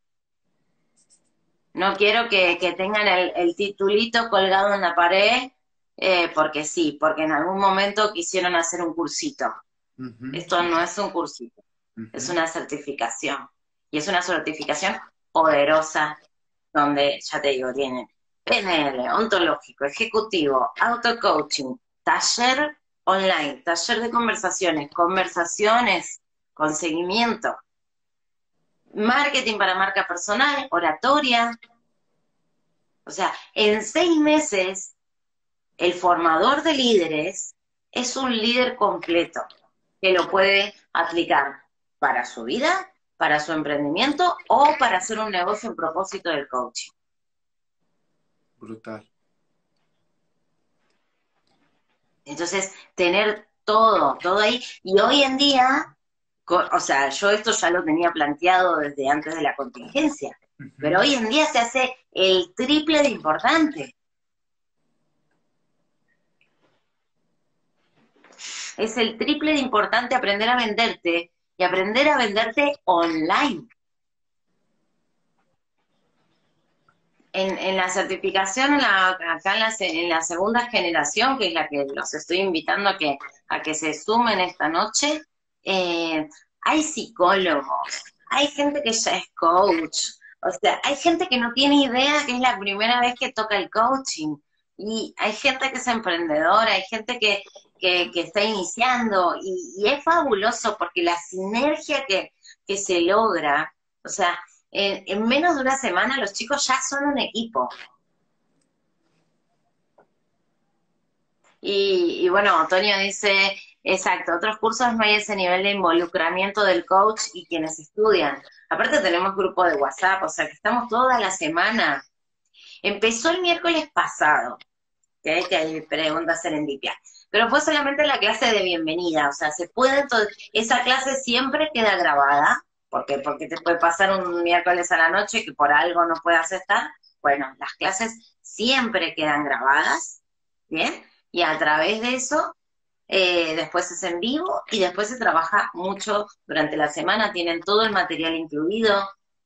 No quiero que tengan el titulito colgado en la pared, porque sí, porque en algún momento quisieron hacer un cursito. Ujú, Esto no es un cursito, es ujú. una certificación. Y es una certificación poderosa, donde, ya te digo, tienen PNL, ontológico, ejecutivo, auto-coaching, taller online, taller de conversaciones, conversaciones con seguimiento, marketing para marca personal, oratoria. O sea, en 6 meses, el formador de líderes es un líder completo que lo puede aplicar para su vida, para su emprendimiento o para hacer un negocio en propósito del coaching. Brutal. Entonces, tener todo ahí. Y hoy en día, o sea, yo esto ya lo tenía planteado desde antes de la contingencia, pero Ujú. hoy en día se hace el triple de importante. Es el triple de importante aprender a venderte y aprender a venderte online. En la certificación, acá en la segunda generación, que es la que los estoy invitando a que se sumen esta noche, hay psicólogos, hay gente que ya es coach, o sea, hay gente que no tiene idea que es la primera vez que toca el coaching, y hay gente que es emprendedora, hay gente que está iniciando, y es fabuloso porque la sinergia que se logra, o sea, en menos de una semana los chicos ya son un equipo. Y bueno, Antonio dice, exacto, otros cursos no hay ese nivel de involucramiento del coach y quienes estudian. Aparte tenemos grupo de WhatsApp, o sea que estamos toda la semana. Empezó el miércoles pasado, que hay preguntas serendipia, pero fue solamente la clase de bienvenida, o sea, se puede, esa clase siempre queda grabada, porque te puede pasar un miércoles a la noche que por algo no puedas estar. Bueno, las clases siempre quedan grabadas, ¿bien? Y a través de eso, después es en vivo y después se trabaja mucho durante la semana, tienen todo el material incluido,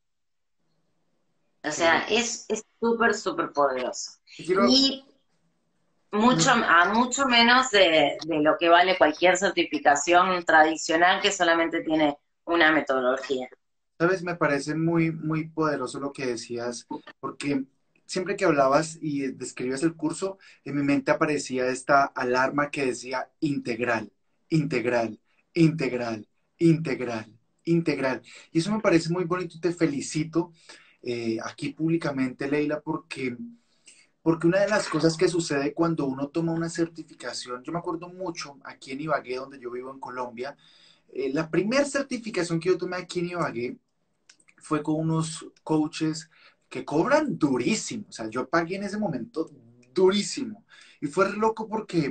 o Qué sea, loco. es súper, súper poderoso. Y quiero, Y mucho menos de lo que vale cualquier certificación tradicional que solamente tiene una metodología. sabes, me parece muy, muy poderoso lo que decías, porque siempre que hablabas y describías el curso, en mi mente aparecía esta alarma que decía integral, integral, integral, integral, integral. Y eso me parece muy bonito y te felicito aquí públicamente, Leila, porque una de las cosas que sucede cuando uno toma una certificación, yo me acuerdo mucho aquí en Ibagué, donde yo vivo en Colombia, la primera certificación que yo tomé aquí en Ibagué fue con unos coaches que cobran durísimo. O sea, yo pagué en ese momento durísimo. Y fue re loco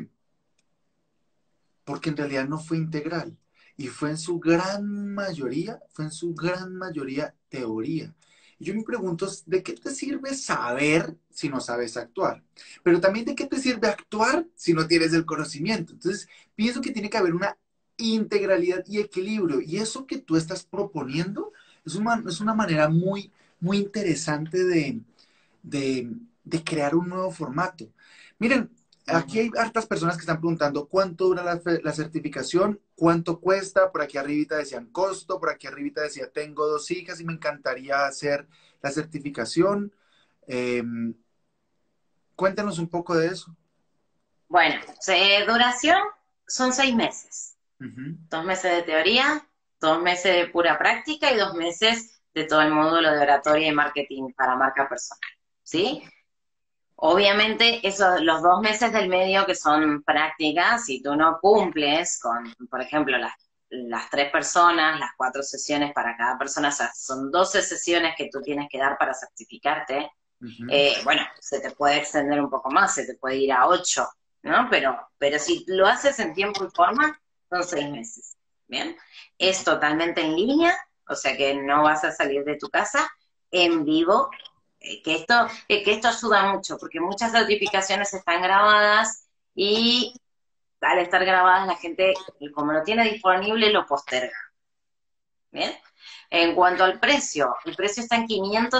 porque en realidad no fue integral. Y fue en su gran mayoría, fue en su gran mayoría teoría. Y yo me pregunto, ¿de qué te sirve saber si no sabes actuar? Pero también de qué te sirve actuar si no tienes el conocimiento. Entonces, pienso que tiene que haber una integralidad y equilibrio. Y eso que tú estás proponiendo es una manera muy, muy interesante de, de crear un nuevo formato. Miren, aquí hay hartas personas que están preguntando cuánto dura la certificación, cuánto cuesta, por aquí arribita decían costo, por aquí arribita decía tengo 2 hijas y me encantaría hacer la certificación. Eh, Cuéntanos un poco de eso. Bueno, duración son 6 meses. Ujú. 2 meses de teoría, 2 meses de pura práctica y 2 meses de todo el módulo de oratoria y marketing para marca personal. ¿Sí? Obviamente, los 2 meses del medio que son prácticas, si tú no cumples con, por ejemplo, las 3 personas, las 4 sesiones para cada persona, o sea, son 12 sesiones que tú tienes que dar para certificarte. Ujú. Bueno, se te puede extender un poco más, se te puede ir a 8, ¿no? Pero si lo haces en tiempo y forma, son 6 meses, ¿bien? Es totalmente en línea, o sea que no vas a salir de tu casa, en vivo, que esto ayuda mucho, porque muchas certificaciones están grabadas y al estar grabadas la gente, como lo tiene disponible, lo posterga, ¿bien? En cuanto al precio, el precio está en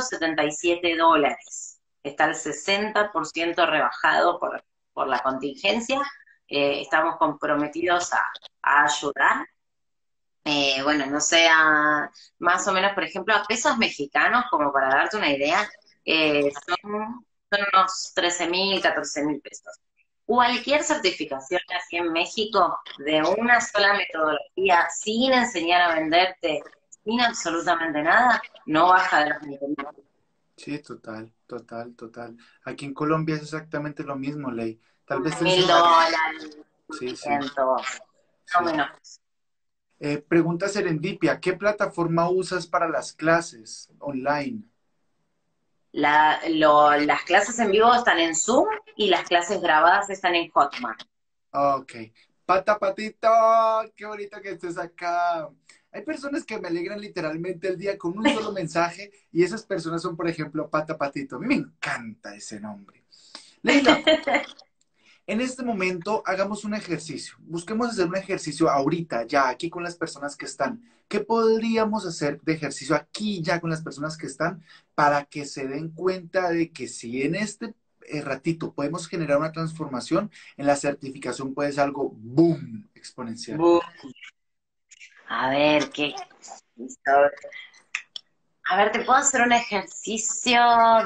$577. Está el 60% rebajado por la contingencia. Estamos comprometidos a ayudar. Bueno, no sé, más o menos, por ejemplo, a pesos mexicanos, como para darte una idea, son unos 13.000, 14.000 pesos. Cualquier certificación aquí en México de una sola metodología, sin enseñar a venderte, sin absolutamente nada, no baja de los 20.000. Sí, total, total, total. Aquí en Colombia es exactamente lo mismo, Ley. Tal vez te mil enseñaron. dólares, Sí, sí, 100, no sí. menos. Pregunta Serendipia, ¿qué plataforma usas para las clases online? Las clases en vivo están en Zoom y las clases grabadas están en Hotmart. Ok. Pata Patito, qué bonito que estés acá. Hay personas que me alegran literalmente el día con un solo mensaje y esas personas son, por ejemplo, Pata Patito. A mí me encanta ese nombre. Leila, en este momento hagamos un ejercicio. Busquemos hacer un ejercicio ahorita, ya aquí con las personas que están. ¿Qué podríamos hacer de ejercicio aquí ya con las personas que están para que se den cuenta de que si en este ratito podemos generar una transformación, en la certificación puede ser algo boom exponencial? A ver, ¿qué? A ver, ¿te puedo hacer un ejercicio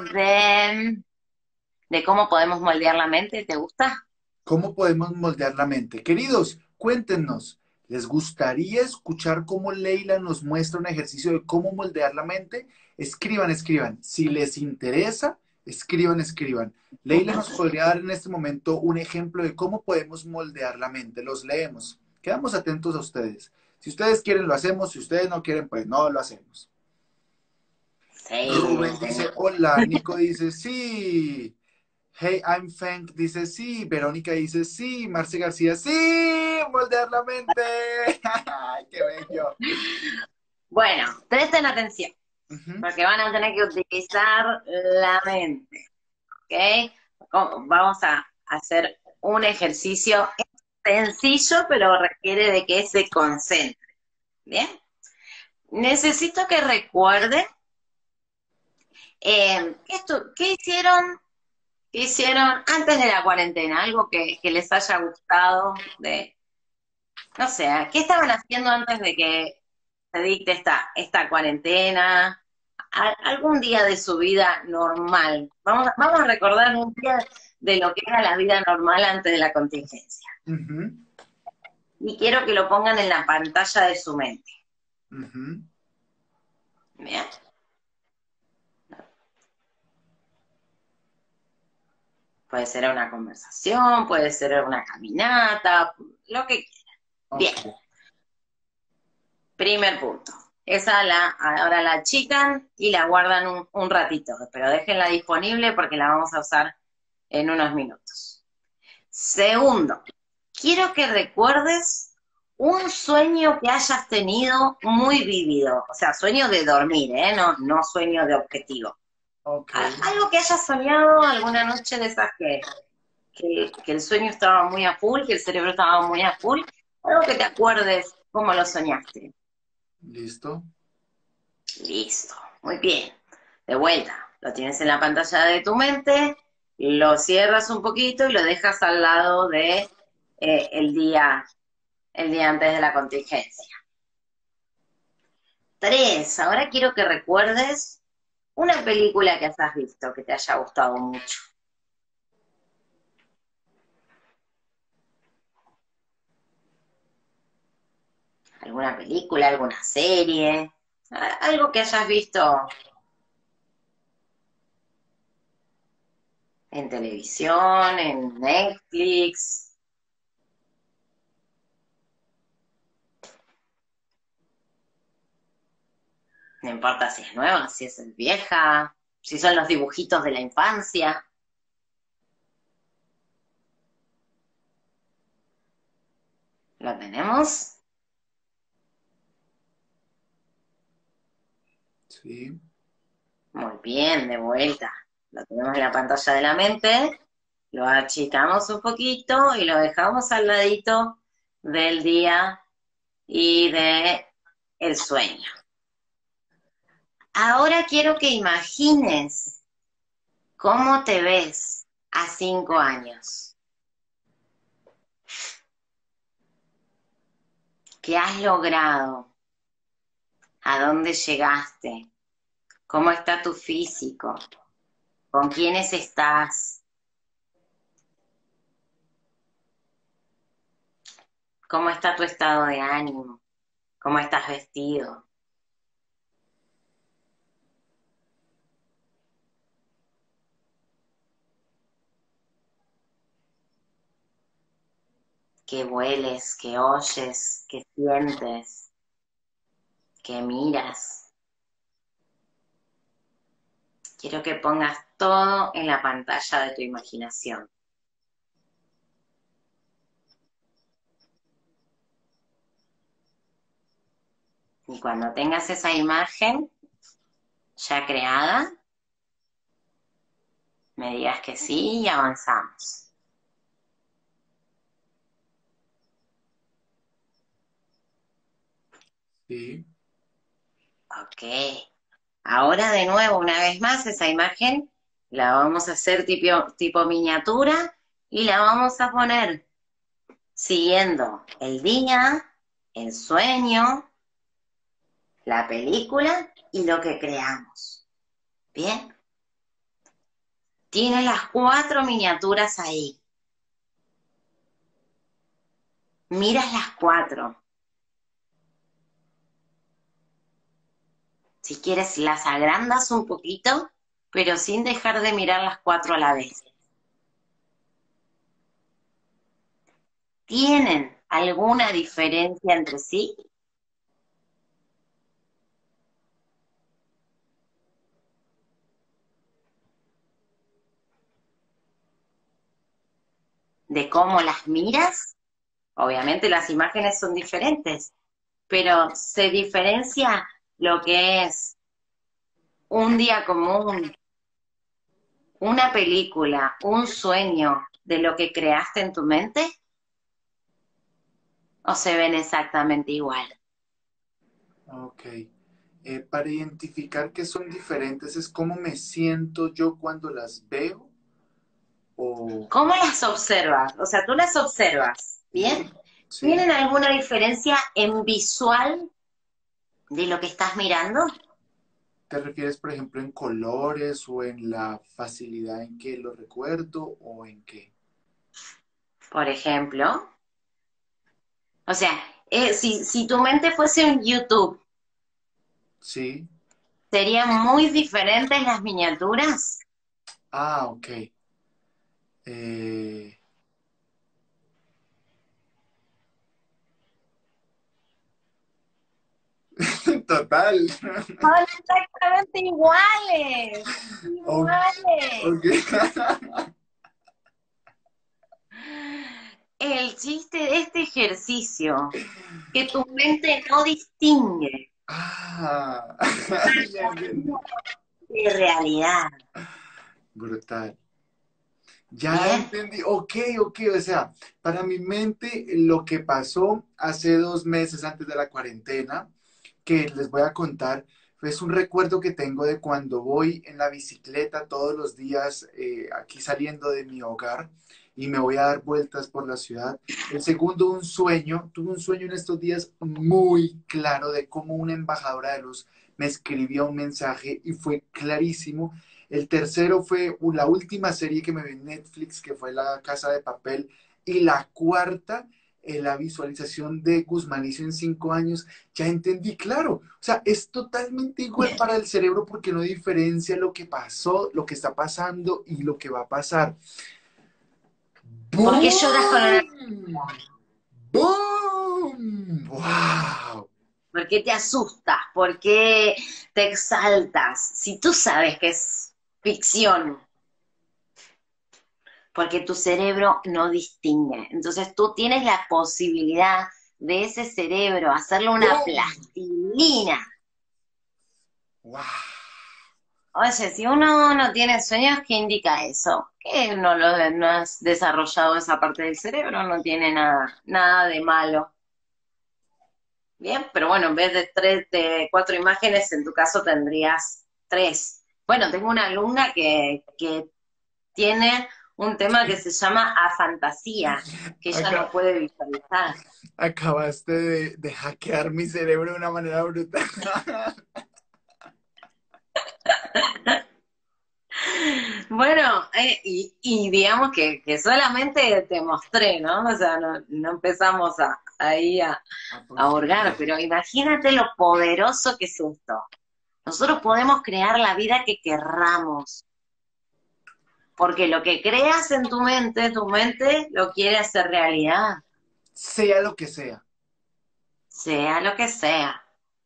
de cómo podemos moldear la mente? ¿Te gusta? ¿Cómo podemos moldear la mente? Queridos, cuéntenos. ¿Les gustaría escuchar cómo Leila nos muestra un ejercicio de cómo moldear la mente? Escriban, escriban. Si les interesa, escriban, escriban. Leila nos podría dar en este momento un ejemplo de cómo podemos moldear la mente. Los leemos. Quedamos atentos a ustedes. Si ustedes quieren, lo hacemos. Si ustedes no quieren, pues no lo hacemos. Sí, Rubén dice, hola. Nico dice, sí. Hey, I'm Feng dice sí, Verónica dice sí, Marce García sí, moldear la mente. ¡Ay, qué bello! bueno, presten atención, Ujú. porque van a tener que utilizar la mente, ¿ok? Vamos a hacer un ejercicio sencillo, pero requiere de que se concentre, ¿bien? Necesito que recuerden qué hicieron antes de la cuarentena, algo que les haya gustado, no sé, ¿qué estaban haciendo antes de que se dicte esta cuarentena? Algún día de su vida normal. Vamos a recordar un día de lo que era la vida normal antes de la contingencia. Ujú, Y quiero que lo pongan en la pantalla de su mente. ujú. ¿Bien? Puede ser una conversación, puede ser una caminata, lo que quieran. Bien, Ok. primer punto. Ahora la achican y la guardan un ratito, pero déjenla disponible porque la vamos a usar en unos minutos. Segundo, quiero que recuerdes un sueño que hayas tenido muy vívido, o sea, sueño de dormir, ¿eh? No sueño de objetivo. Ok. Algo que hayas soñado alguna noche de esas que el sueño estaba muy a full, que el cerebro estaba muy a full, algo que te acuerdes cómo lo soñaste. Listo. Listo, muy bien. De vuelta, lo tienes en la pantalla de tu mente, lo cierras un poquito y lo dejas al lado de el día antes de la contingencia. 3, ahora quiero que recuerdes una película que hayas visto que te haya gustado mucho. ¿Alguna película, alguna serie? Algo que hayas visto en televisión, en Netflix. No importa si es nueva, si es vieja, si son los dibujitos de la infancia. ¿Lo tenemos? Sí, Muy bien, de vuelta. Lo tenemos en la pantalla de la mente, lo achicamos un poquito y lo dejamos al ladito del día y de el sueño. Ahora quiero que imagines cómo te ves a 5 años. ¿Qué has logrado? ¿A dónde llegaste? ¿Cómo está tu físico? ¿Con quiénes estás? ¿Cómo está tu estado de ánimo? ¿Cómo estás vestido? ¿Qué hueles? ¿Qué oyes? ¿Qué sientes? ¿Qué miras? Quiero que pongas todo en la pantalla de tu imaginación. Y cuando tengas esa imagen ya creada, me digas que sí y avanzamos. sí, Ok. Ahora de nuevo, una vez más, esa imagen la vamos a hacer tipo miniatura y la vamos a poner siguiendo el día, el sueño, la película y lo que creamos. Bien. Tiene las 4 miniaturas ahí. Miras las 4. Si quieres, las agrandas un poquito, pero sin dejar de mirar las 4 a la vez. ¿Tienen alguna diferencia entre sí? ¿De cómo las miras? Obviamente las imágenes son diferentes, pero se diferencia lo que es un día común, una película, un sueño de lo que creaste en tu mente, o se ven exactamente igual. ok. Para identificar que son diferentes, ¿es cómo me siento yo cuando las veo? O, ¿Cómo las observas? O sea, tú las observas, ¿bien? sí, ¿Tienen alguna diferencia en visual de lo que estás mirando? ¿te refieres, por ejemplo, en colores o en la facilidad en que lo recuerdo o en qué? Por ejemplo, o sea, si tu mente fuese un YouTube, Sí. ¿serían muy diferentes las miniaturas? Ah, ok. Eh, Total. Son exactamente iguales, Ok. iguales. Ok. El chiste de este ejercicio, que tu mente no distingue Ah, ya entendí. de realidad. Brutal. Ya Bien, entendí. Ok, ok. O sea, para mi mente, lo que pasó hace 2 meses antes de la cuarentena, que les voy a contar, es un recuerdo que tengo de cuando voy en la bicicleta todos los días, aquí saliendo de mi hogar y me voy a dar vueltas por la ciudad. El segundo, un sueño. Tuve un sueño en estos días muy claro de cómo una embajadora de luz me escribió un mensaje y fue clarísimo. El tercero fue la última serie que me vi en Netflix, que fue La Casa de Papel. Y la cuarta, la visualización de Guzmanicio en 5 años. Ya entendí, claro. O sea, es totalmente igual para el cerebro porque no diferencia lo que pasó, lo que está pasando y lo que va a pasar. ¿por qué lloras con la... ¡Boom! ¡Boom! ¡Wow! ¿Por qué te asustas? ¿Por qué te exaltas? Si tú sabes que es ficción, porque tu cerebro no distingue. Entonces tú tienes la posibilidad de ese cerebro hacerle una ¡Boom! plastilina. ¡Wow! Oye, si uno no tiene sueños, ¿qué indica eso? Que no has desarrollado esa parte del cerebro, no tiene nada de malo. Bien, pero bueno, en vez de cuatro imágenes, en tu caso tendrías tres. Bueno, tengo una alumna que tiene un tema que se llama afantasía, que ella no Acá, puede visualizar. acabaste de hackear mi cerebro de una manera brutal. Bueno, y digamos que solamente te mostré, ¿no? O sea, no empezamos ahí Ah, por a hurgar, supuesto. pero imagínate lo poderoso que es esto. Nosotros podemos crear la vida que querramos, porque lo que creas en tu mente lo quiere hacer realidad, Sea lo que sea. sea lo que sea.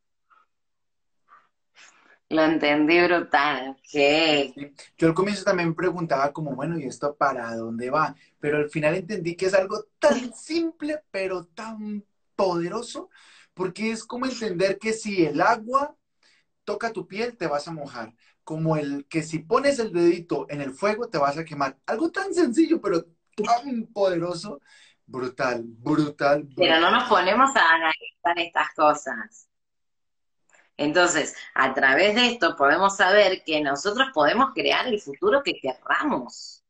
Lo entendí brutal. Que ¿Sí? Yo al comienzo también me preguntaba como, bueno, ¿y esto para dónde va? Pero al final entendí que es algo tan simple, pero tan poderoso, porque es como entender que si el agua toca tu piel, te vas a mojar, como el que si pones el dedito en el fuego, te vas a quemar. Algo tan sencillo, pero tan poderoso. Brutal, brutal, pero no brutal. nos ponemos a analizar estas cosas. Entonces, a través de esto podemos saber que nosotros podemos crear el futuro que querramos.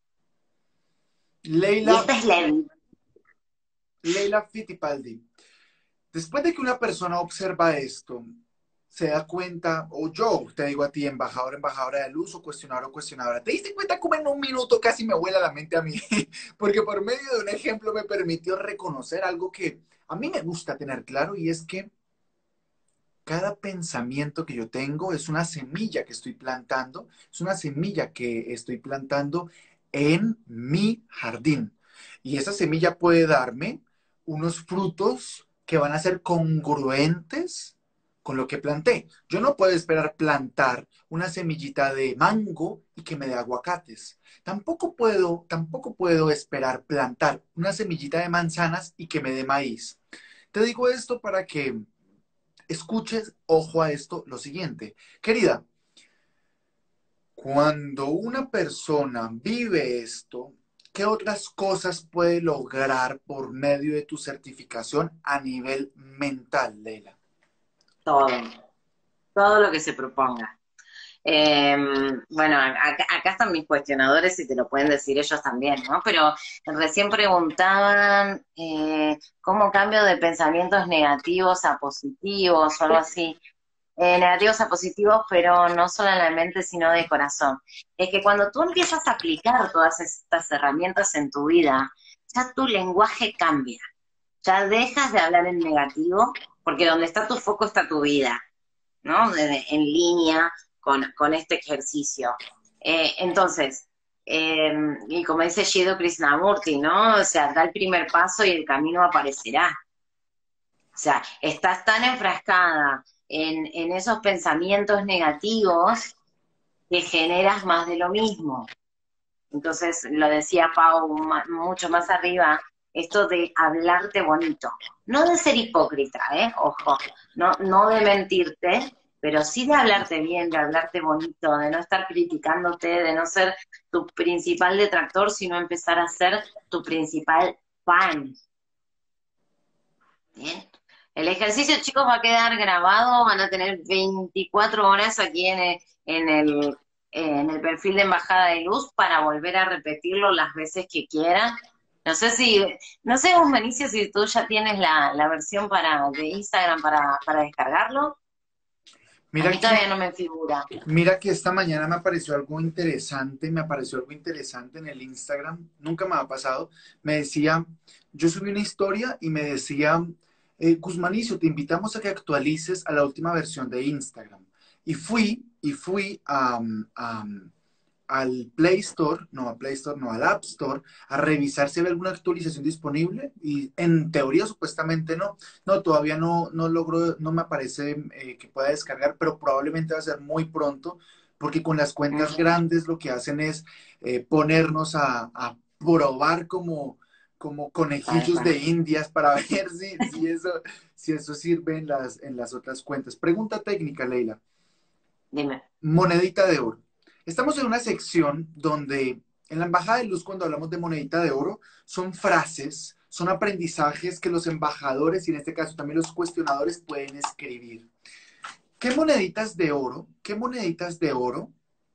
Y Leila, esta es la evidencia. Leila Fittipaldi. Después de que una persona observa esto, se da cuenta, o yo te digo a ti, embajador, embajadora de luz, o cuestionador o cuestionadora, ¿te diste cuenta cómo en un minuto casi me vuela la mente a mí? Porque por medio de un ejemplo me permitió reconocer algo que a mí me gusta tener claro y es que cada pensamiento que yo tengo es una semilla que estoy plantando, es una semilla que estoy plantando en mi jardín. Y esa semilla puede darme unos frutos que van a ser congruentes con lo que planté. Yo no puedo esperar plantar una semillita de mango y que me dé aguacates. Tampoco puedo esperar plantar una semillita de manzanas y que me dé maíz. Te digo esto para que escuches, ojo a esto, lo siguiente. Querida, cuando una persona vive esto, ¿qué otras cosas puede lograr por medio de tu certificación a nivel mental, Leila? Todo, todo lo que se proponga. Eh, bueno, acá están mis cuestionadores y te lo pueden decir ellos también, ¿no? Pero recién preguntaban cómo cambio de pensamientos negativos a positivos o algo así. Negativos a positivos, pero no solo en la mente, sino de corazón. Es que cuando tú empiezas a aplicar todas estas herramientas en tu vida, ya tu lenguaje cambia. Ya dejas de hablar en negativo, porque donde está tu foco está tu vida, ¿no? En línea con este ejercicio. Entonces, y como dice Jiddu Krishnamurti, ¿no? O sea, da el primer paso y el camino aparecerá. O sea, estás tan enfrascada en esos pensamientos negativos que generas más de lo mismo. Entonces, lo decía Pau mucho más arriba, esto de hablarte bonito. No de ser hipócrita, ojo, no de mentirte, pero sí de hablarte bien, de hablarte bonito, de no estar criticándote, de no ser tu principal detractor, sino empezar a ser tu principal fan. Bien. El ejercicio, chicos, va a quedar grabado, van a tener 24 horas aquí en el perfil de Embajada de Luz para volver a repetirlo las veces que quieran. No sé vos, Benicio, si tú ya tienes la versión de Instagram para descargarlo. A Mira mí que, todavía no me figura. mira que esta mañana me apareció algo interesante en el Instagram, nunca me ha pasado. Me decía, yo subí una historia y me decía, Guzmanicio, te invitamos a que actualices a la última versión de Instagram. Y fui al Play Store, no, al App Store, a revisar si hay alguna actualización disponible y en teoría supuestamente no. No, todavía no logro, no me aparece que pueda descargar, pero probablemente va a ser muy pronto porque con las cuentas grandes lo que hacen es ponernos a probar como Tal conejillos cual. de indias para ver si eso sirve en las otras cuentas. Pregunta técnica, Leila. Dime. Monedita de oro. Estamos en una sección donde en la Embajada de Luz, cuando hablamos de monedita de oro, son frases, son aprendizajes que los embajadores y en este caso también los cuestionadores pueden escribir. Qué moneditas de oro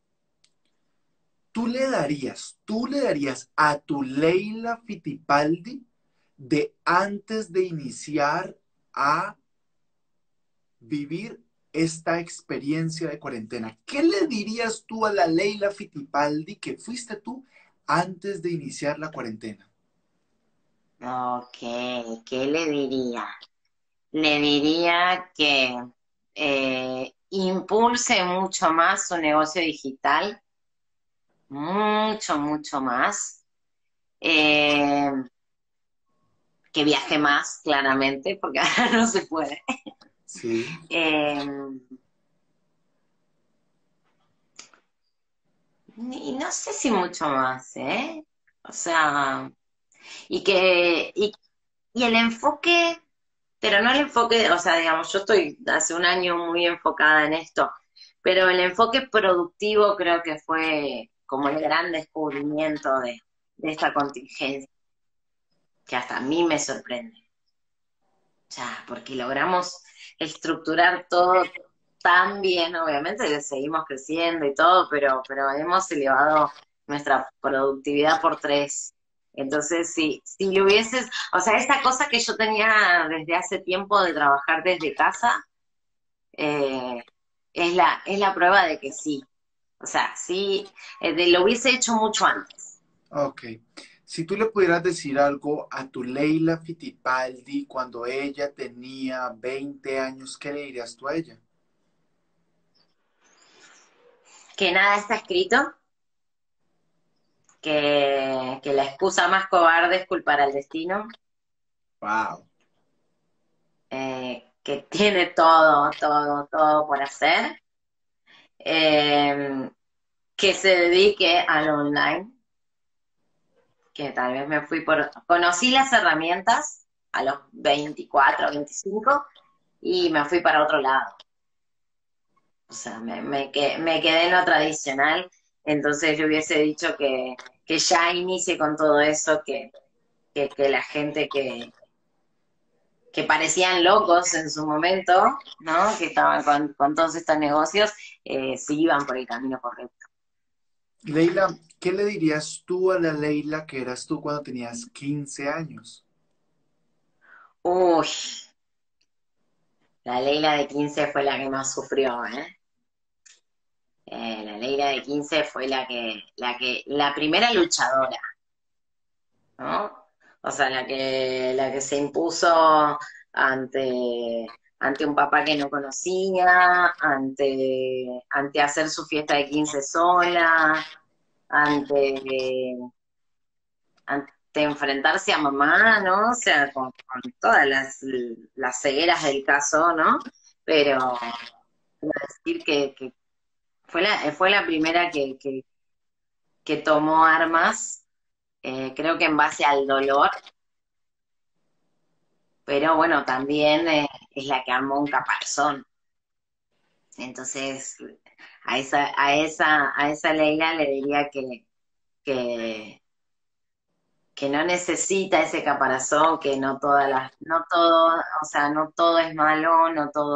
tú le darías a tu Leila Fittipaldi de antes de iniciar a vivir esta experiencia de cuarentena? ¿Qué le dirías tú a la Leila Fittipaldi que fuiste tú antes de iniciar la cuarentena? Ok, ¿qué le diría? Le diría que impulse mucho más su negocio digital, mucho, mucho más. Eh, que viaje más, claramente, porque ahora no se puede. Sí. Eh, y no sé si mucho más, ¿eh? O sea, y el enfoque, pero no el enfoque, o sea, digamos, yo estoy hace un año muy enfocada en esto, pero el enfoque productivo creo que fue como el gran descubrimiento de esta contingencia, que hasta a mí me sorprende. O sea, porque logramos estructurar todo tan bien, obviamente que seguimos creciendo y todo, pero hemos elevado nuestra productividad por tres. Entonces, si le hubieses, o sea, esta cosa que yo tenía desde hace tiempo de trabajar desde casa, eh, es la prueba de que sí. O sea, sí, lo hubiese hecho mucho antes. Ok. Si tú le pudieras decir algo a tu Leila Fittipaldi cuando ella tenía 20 años, ¿qué le dirías tú a ella? Que nada está escrito, que la excusa más cobarde es culpar al destino, Wow. que tiene todo, todo, todo por hacer, eh, que se dedique al online, que tal vez me fui por... Conocí las herramientas a los 24, 25 y me fui para otro lado. O sea, me quedé en lo tradicional, entonces yo hubiese dicho que ya inicie con todo eso, que la gente que parecían locos en su momento, ¿no? Que estaban con todos estos negocios, sí iban por el camino correcto. Leila, ¿qué le dirías tú a la Leila que eras tú cuando tenías 15 años? Uy, la Leila de 15 fue la que más sufrió, ¿eh? La Leila de 15 fue la primera luchadora, ¿no? O sea, la que se impuso ante un papá que no conocía, ante hacer su fiesta de 15 sola, ante, ante enfrentarse a mamá, ¿no? O sea, con todas las cegueras del caso, ¿no? Pero decir que fue la primera que tomó armas, creo que en base al dolor, pero bueno, también es la que armó un caparazón. Entonces, a esa Leila le diría que, que no necesita ese caparazón, que no todo, o sea, no todo es malo,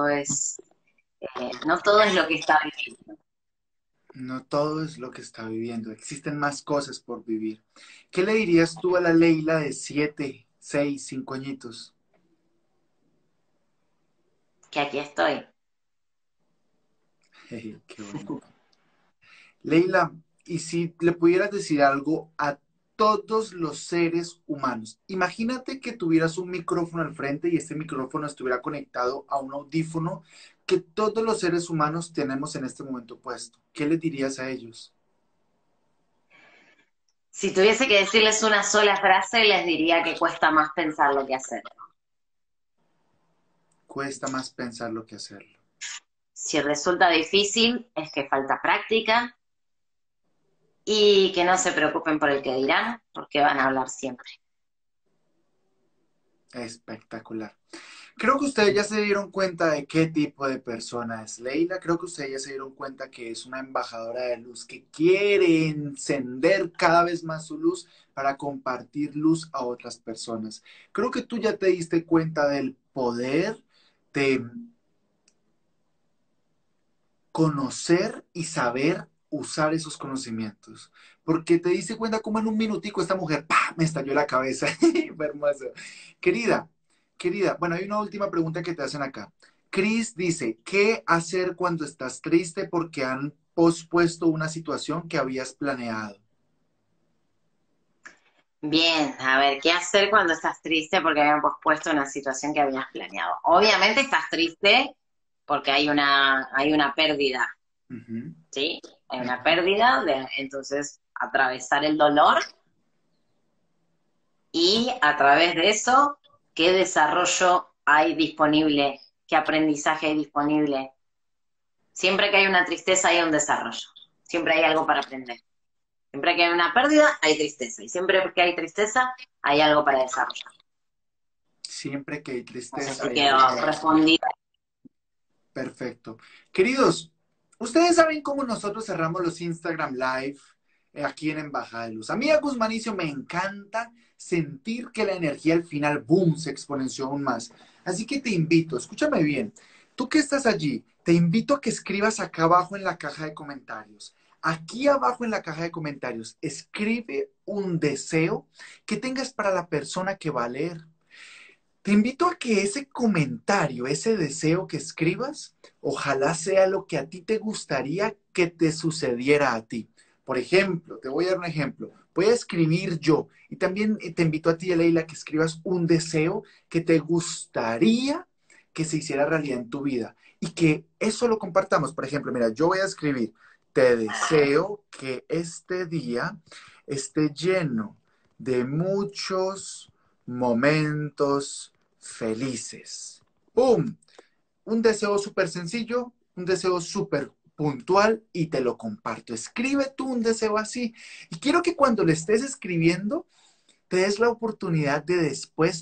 no todo es lo que está viviendo. No todo es lo que está viviendo, existen más cosas por vivir. ¿Qué le dirías tú a la Leila de 7, 6, 5 añitos? Que aquí estoy. Jeje, qué bonito. Leila, y si le pudieras decir algo a todos los seres humanos, imagínate que tuvieras un micrófono al frente y este micrófono estuviera conectado a un audífono que todos los seres humanos tenemos en este momento puesto. ¿Qué les dirías a ellos? Si tuviese que decirles una sola frase, les diría que cuesta más pensarlo que hacerlo. Cuesta más pensarlo que hacerlo. Si resulta difícil, es que falta práctica y que no se preocupen por el que dirán, porque van a hablar siempre. Espectacular. Creo que ustedes ya se dieron cuenta de qué tipo de persona es Leila. Creo que ustedes ya se dieron cuenta que es una embajadora de luz que quiere encender cada vez más su luz para compartir luz a otras personas. Creo que tú ya te diste cuenta del poder de conocer y saber usar esos conocimientos. Porque te diste cuenta cómo en un minutico esta mujer ¡pah! Me estalló la cabeza. Fue hermoso. Querida, querida, bueno, hay una última pregunta que te hacen acá. Chris dice, ¿qué hacer cuando estás triste porque han pospuesto una situación que habías planeado? Bien, a ver, ¿qué hacer cuando estás triste porque habían pospuesto una situación que habías planeado? Obviamente estás triste porque hay una pérdida, Ujú, ¿sí? Hay una ujú. pérdida, entonces atravesar el dolor y a través de eso, ¿qué desarrollo hay disponible? ¿Qué aprendizaje hay disponible? Siempre que hay una tristeza hay un desarrollo, siempre hay algo para aprender. Siempre que hay una pérdida hay tristeza y siempre que hay tristeza hay algo para desarrollar. Siempre que hay No sé tristeza si hay quedó algo para desarrollar. respondida. Perfecto. Queridos, ustedes saben cómo nosotros cerramos los Instagram Live aquí en Embajada de Luz. A mí, a Guzmanicio, me encanta sentir que la energía al final, boom, se exponenció aún más. Así que te invito, escúchame bien, tú que estás allí, te invito a que escribas acá abajo en la caja de comentarios. Aquí abajo en la caja de comentarios, escribe un deseo que tengas para la persona que va a leer. Te invito a que ese comentario, ese deseo que escribas, ojalá sea lo que a ti te gustaría que te sucediera a ti. Por ejemplo, te voy a dar un ejemplo. Voy a escribir yo y también te invito a ti, Leila, que escribas un deseo que te gustaría que se hiciera realidad en tu vida y que eso lo compartamos. Por ejemplo, mira, yo voy a escribir, te deseo que este día esté lleno de muchos momentos felices. ¡Pum! Un deseo súper sencillo, un deseo súper puntual y te lo comparto. Escribe tú un deseo así. Y quiero que cuando le estés escribiendo, te des la oportunidad de después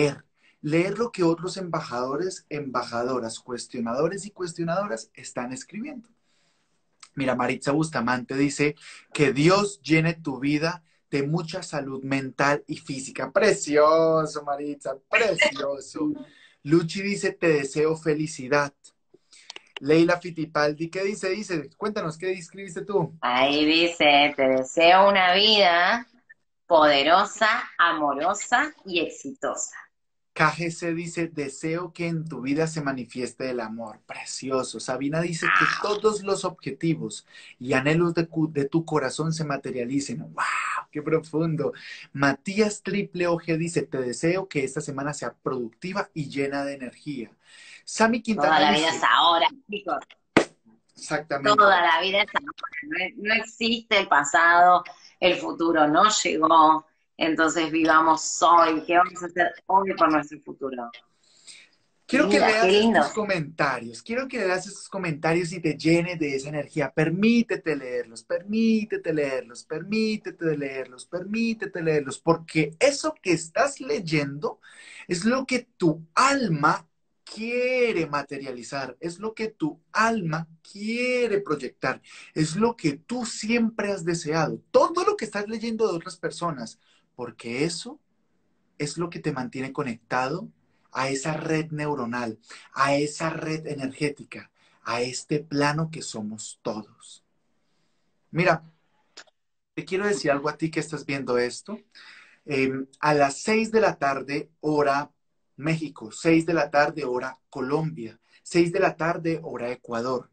leer lo que otros embajadores, embajadoras, cuestionadores y cuestionadoras están escribiendo. Mira, Maritza Bustamante dice que Dios llene tu vida de mucha salud mental y física. Precioso, Maritza, precioso. Luchi dice, te deseo felicidad. Leila Fittipaldi, ¿qué dice? Dice, cuéntanos, ¿qué escribiste tú? Ahí dice, te deseo una vida poderosa, amorosa y exitosa. KGC dice, deseo que en tu vida se manifieste el amor. Precioso. Sabina dice que todos los objetivos y anhelos de tu corazón se materialicen. ¡Wow! ¡Qué profundo! Matías Triple OG dice, te deseo que esta semana sea productiva y llena de energía. Sami Toda Quintana la vida es dice, ahora, chicos. exactamente, Toda la vida es ahora. No existe el pasado, el futuro no llegó. Entonces vivamos hoy. ¿Qué vamos a hacer hoy por nuestro futuro? quiero que Qué leas lindo. estos comentarios, quiero que leas estos comentarios y te llenes de esa energía. Permítete leerlos, permítete leerlos, permítete leerlos, permítete leerlos, porque eso que estás leyendo es lo que tu alma quiere materializar, es lo que tu alma quiere proyectar, es lo que tú siempre has deseado. Todo lo que estás leyendo de otras personas, porque eso es lo que te mantiene conectado a esa red neuronal, a esa red energética, a este plano que somos todos. Mira, te quiero decir algo a ti que estás viendo esto. A las 6 de la tarde, hora México, 6 de la tarde, hora Colombia, 6 de la tarde, hora Ecuador.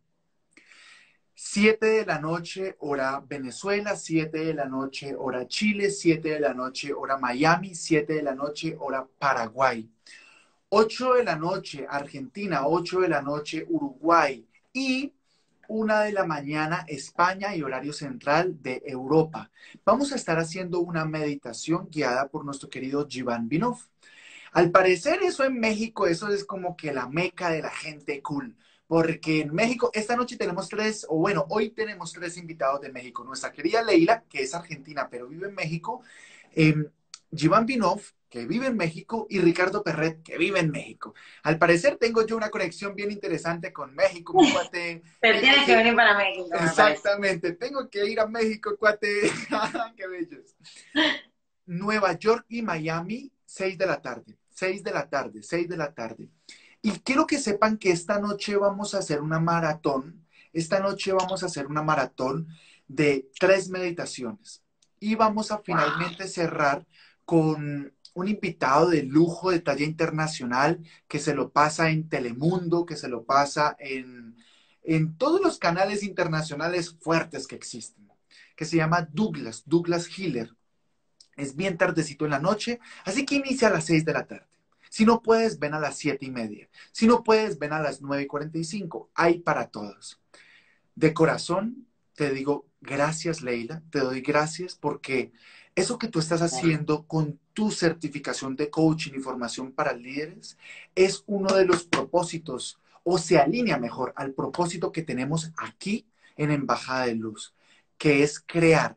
7 de la noche, hora Venezuela, 7 de la noche, hora Chile, 7 de la noche, hora Miami, 7 de la noche, hora Paraguay. 8 de la noche Argentina, 8 de la noche Uruguay y 1 de la mañana España y horario central de Europa. Vamos a estar haciendo una meditación guiada por nuestro querido Jivan Vinov. Al parecer eso en México, eso es como que la meca de la gente cool. Porque en México, esta noche tenemos tres, o bueno, hoy tenemos tres invitados de México. Nuestra querida Leila, que es argentina, pero vive en México. eh, Jivan Vinov, que vive en México, y Ricardo Perret, que vive en México. Al parecer tengo yo una conexión bien interesante con México, mi cuate. Pero tienes que venir para México, me parece. Exactamente, tengo que ir a México, cuate. Qué bellos. Nueva York y Miami, 6 de la tarde. 6 de la tarde, 6 de la tarde. Y quiero que sepan que esta noche vamos a hacer una maratón. Esta noche vamos a hacer una maratón de 3 meditaciones. Y vamos a finalmente cerrar con un invitado de lujo de talla internacional que se lo pasa en Telemundo, que se lo pasa en todos los canales internacionales fuertes que existen, que se llama Douglas Hiller. Es bien tardecito en la noche, así que inicia a las 6 de la tarde. Si no puedes, ven a las 7:30. Si no puedes, ven a las 9:45. Hay para todos. De corazón, te digo gracias, Leila. Te doy gracias porque eso que tú estás haciendo con tu certificación de coaching y formación para líderes es uno de los propósitos, o se alinea mejor al propósito que tenemos aquí en Embajada de Luz, que es crear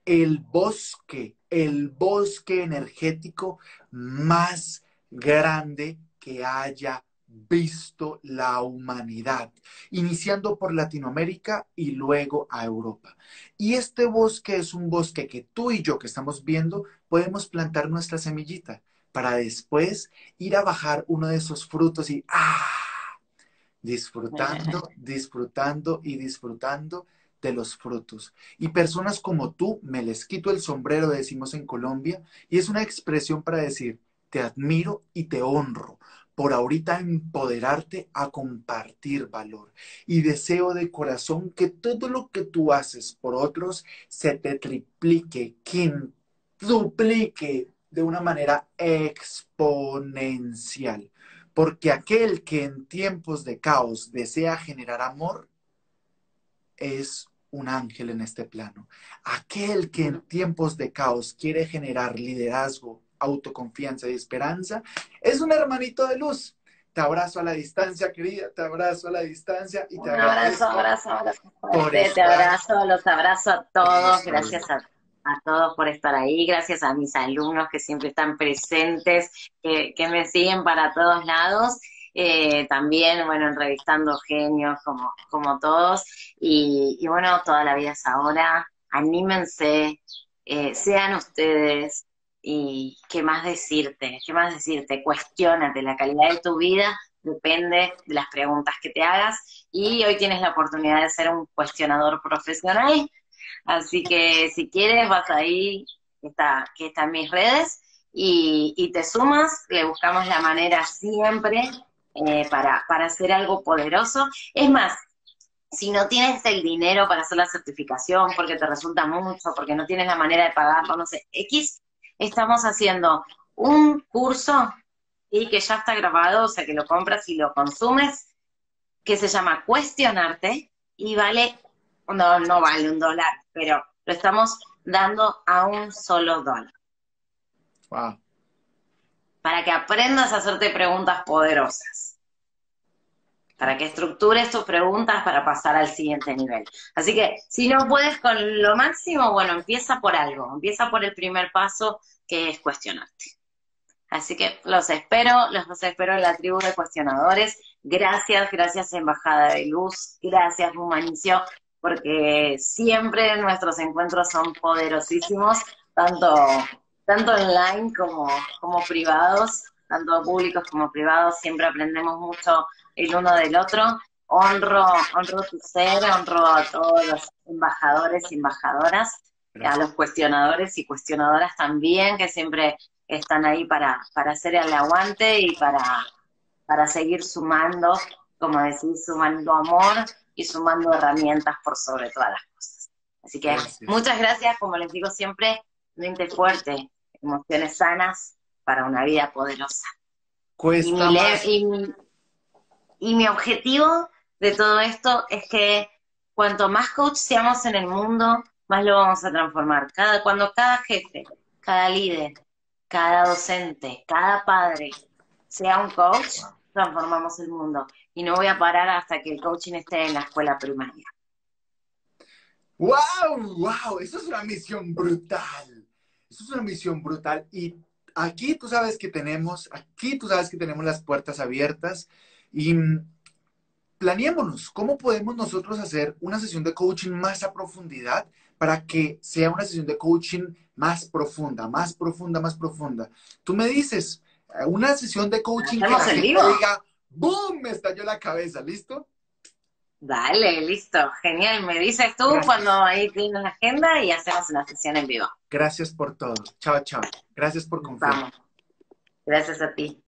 el bosque energético más grande que haya visto la humanidad, iniciando por Latinoamérica y luego a Europa. Y este bosque es un bosque que tú y yo que estamos viendo podemos plantar nuestra semillita para después ir a bajar uno de esos frutos y disfrutando, disfrutando y disfrutando de los frutos. Y personas como tú, me les quito el sombrero, decimos en Colombia, y es una expresión para decir, te admiro y te honro por ahorita empoderarte a compartir valor. Y deseo de corazón que todo lo que tú haces por otros se te triplique, quintuplique de una manera exponencial. Porque aquel que en tiempos de caos desea generar amor es un ángel en este plano. Aquel que en tiempos de caos quiere generar liderazgo, autoconfianza y esperanza es un hermanito de luz. Te abrazo a la distancia, querida, te abrazo a la distancia y te Un abrazo, agradezco abrazo, abrazo por fuerte, te estar. abrazo, los abrazo a todos, Eso gracias es. a todos por estar ahí, gracias a mis alumnos que siempre están presentes, que me siguen para todos lados, también, bueno, entrevistando genios como todos, y bueno, toda la vida es ahora, anímense, sean ustedes, y qué más decirte, cuestiónate, la calidad de tu vida depende de las preguntas que te hagas y hoy tienes la oportunidad de ser un cuestionador profesional, así que si quieres vas ahí, que está en mis redes, y te sumas, le buscamos la manera siempre para hacer algo poderoso. Es más, si no tienes el dinero para hacer la certificación, porque te resulta mucho, porque no tienes la manera de pagarlo, no sé, X, estamos haciendo un curso y que ya está grabado, o sea que lo compras y lo consumes, que se llama Cuestionarte y vale, no vale $1, pero lo estamos dando a $1. Wow. Para que aprendas a hacerte preguntas poderosas, para que estructures tus preguntas para pasar al siguiente nivel. Así que si no puedes con lo máximo, bueno, empieza por algo, empieza por el primer paso que es cuestionarte. Así que los espero en la tribu de cuestionadores. Gracias, gracias Embajada de Luz, gracias Humanicio, porque siempre nuestros encuentros son poderosísimos, tanto online como privados, tanto públicos como privados, siempre aprendemos mucho el uno del otro. Honro tu ser, honro a todos los embajadores y embajadoras, a los cuestionadores y cuestionadoras también, que siempre están ahí para hacer el aguante y para seguir sumando, como decís, sumando amor y sumando herramientas por sobre todas las cosas. Así que Gracias. muchas gracias, como les digo siempre, mente fuerte, emociones sanas para una vida poderosa. Y Cuesta más. y mi objetivo de todo esto es que cuanto más coach seamos en el mundo, más lo vamos a transformar. Cuando cada jefe, cada líder, cada docente, cada padre sea un coach, transformamos el mundo. Y no voy a parar hasta que el coaching esté en la escuela primaria. ¡Wow! ¡Wow! Eso es una misión brutal. Eso es una misión brutal. Y aquí tú sabes que tenemos las puertas abiertas. Y planeémonos, ¿cómo podemos nosotros hacer una sesión de coaching más a profundidad para que sea una sesión de coaching más profunda, más profunda, más profunda? Tú me dices, una sesión de coaching que la ¿Hacemos en gente vivo? diga, ¡boom! Me estalló la cabeza, ¿listo? Dale, listo, genial. Me dices tú Gracias. cuando ahí tienes la agenda y hacemos una sesión en vivo. Gracias por todo. Chao, chao. Gracias por confiar. Vamos, gracias a ti.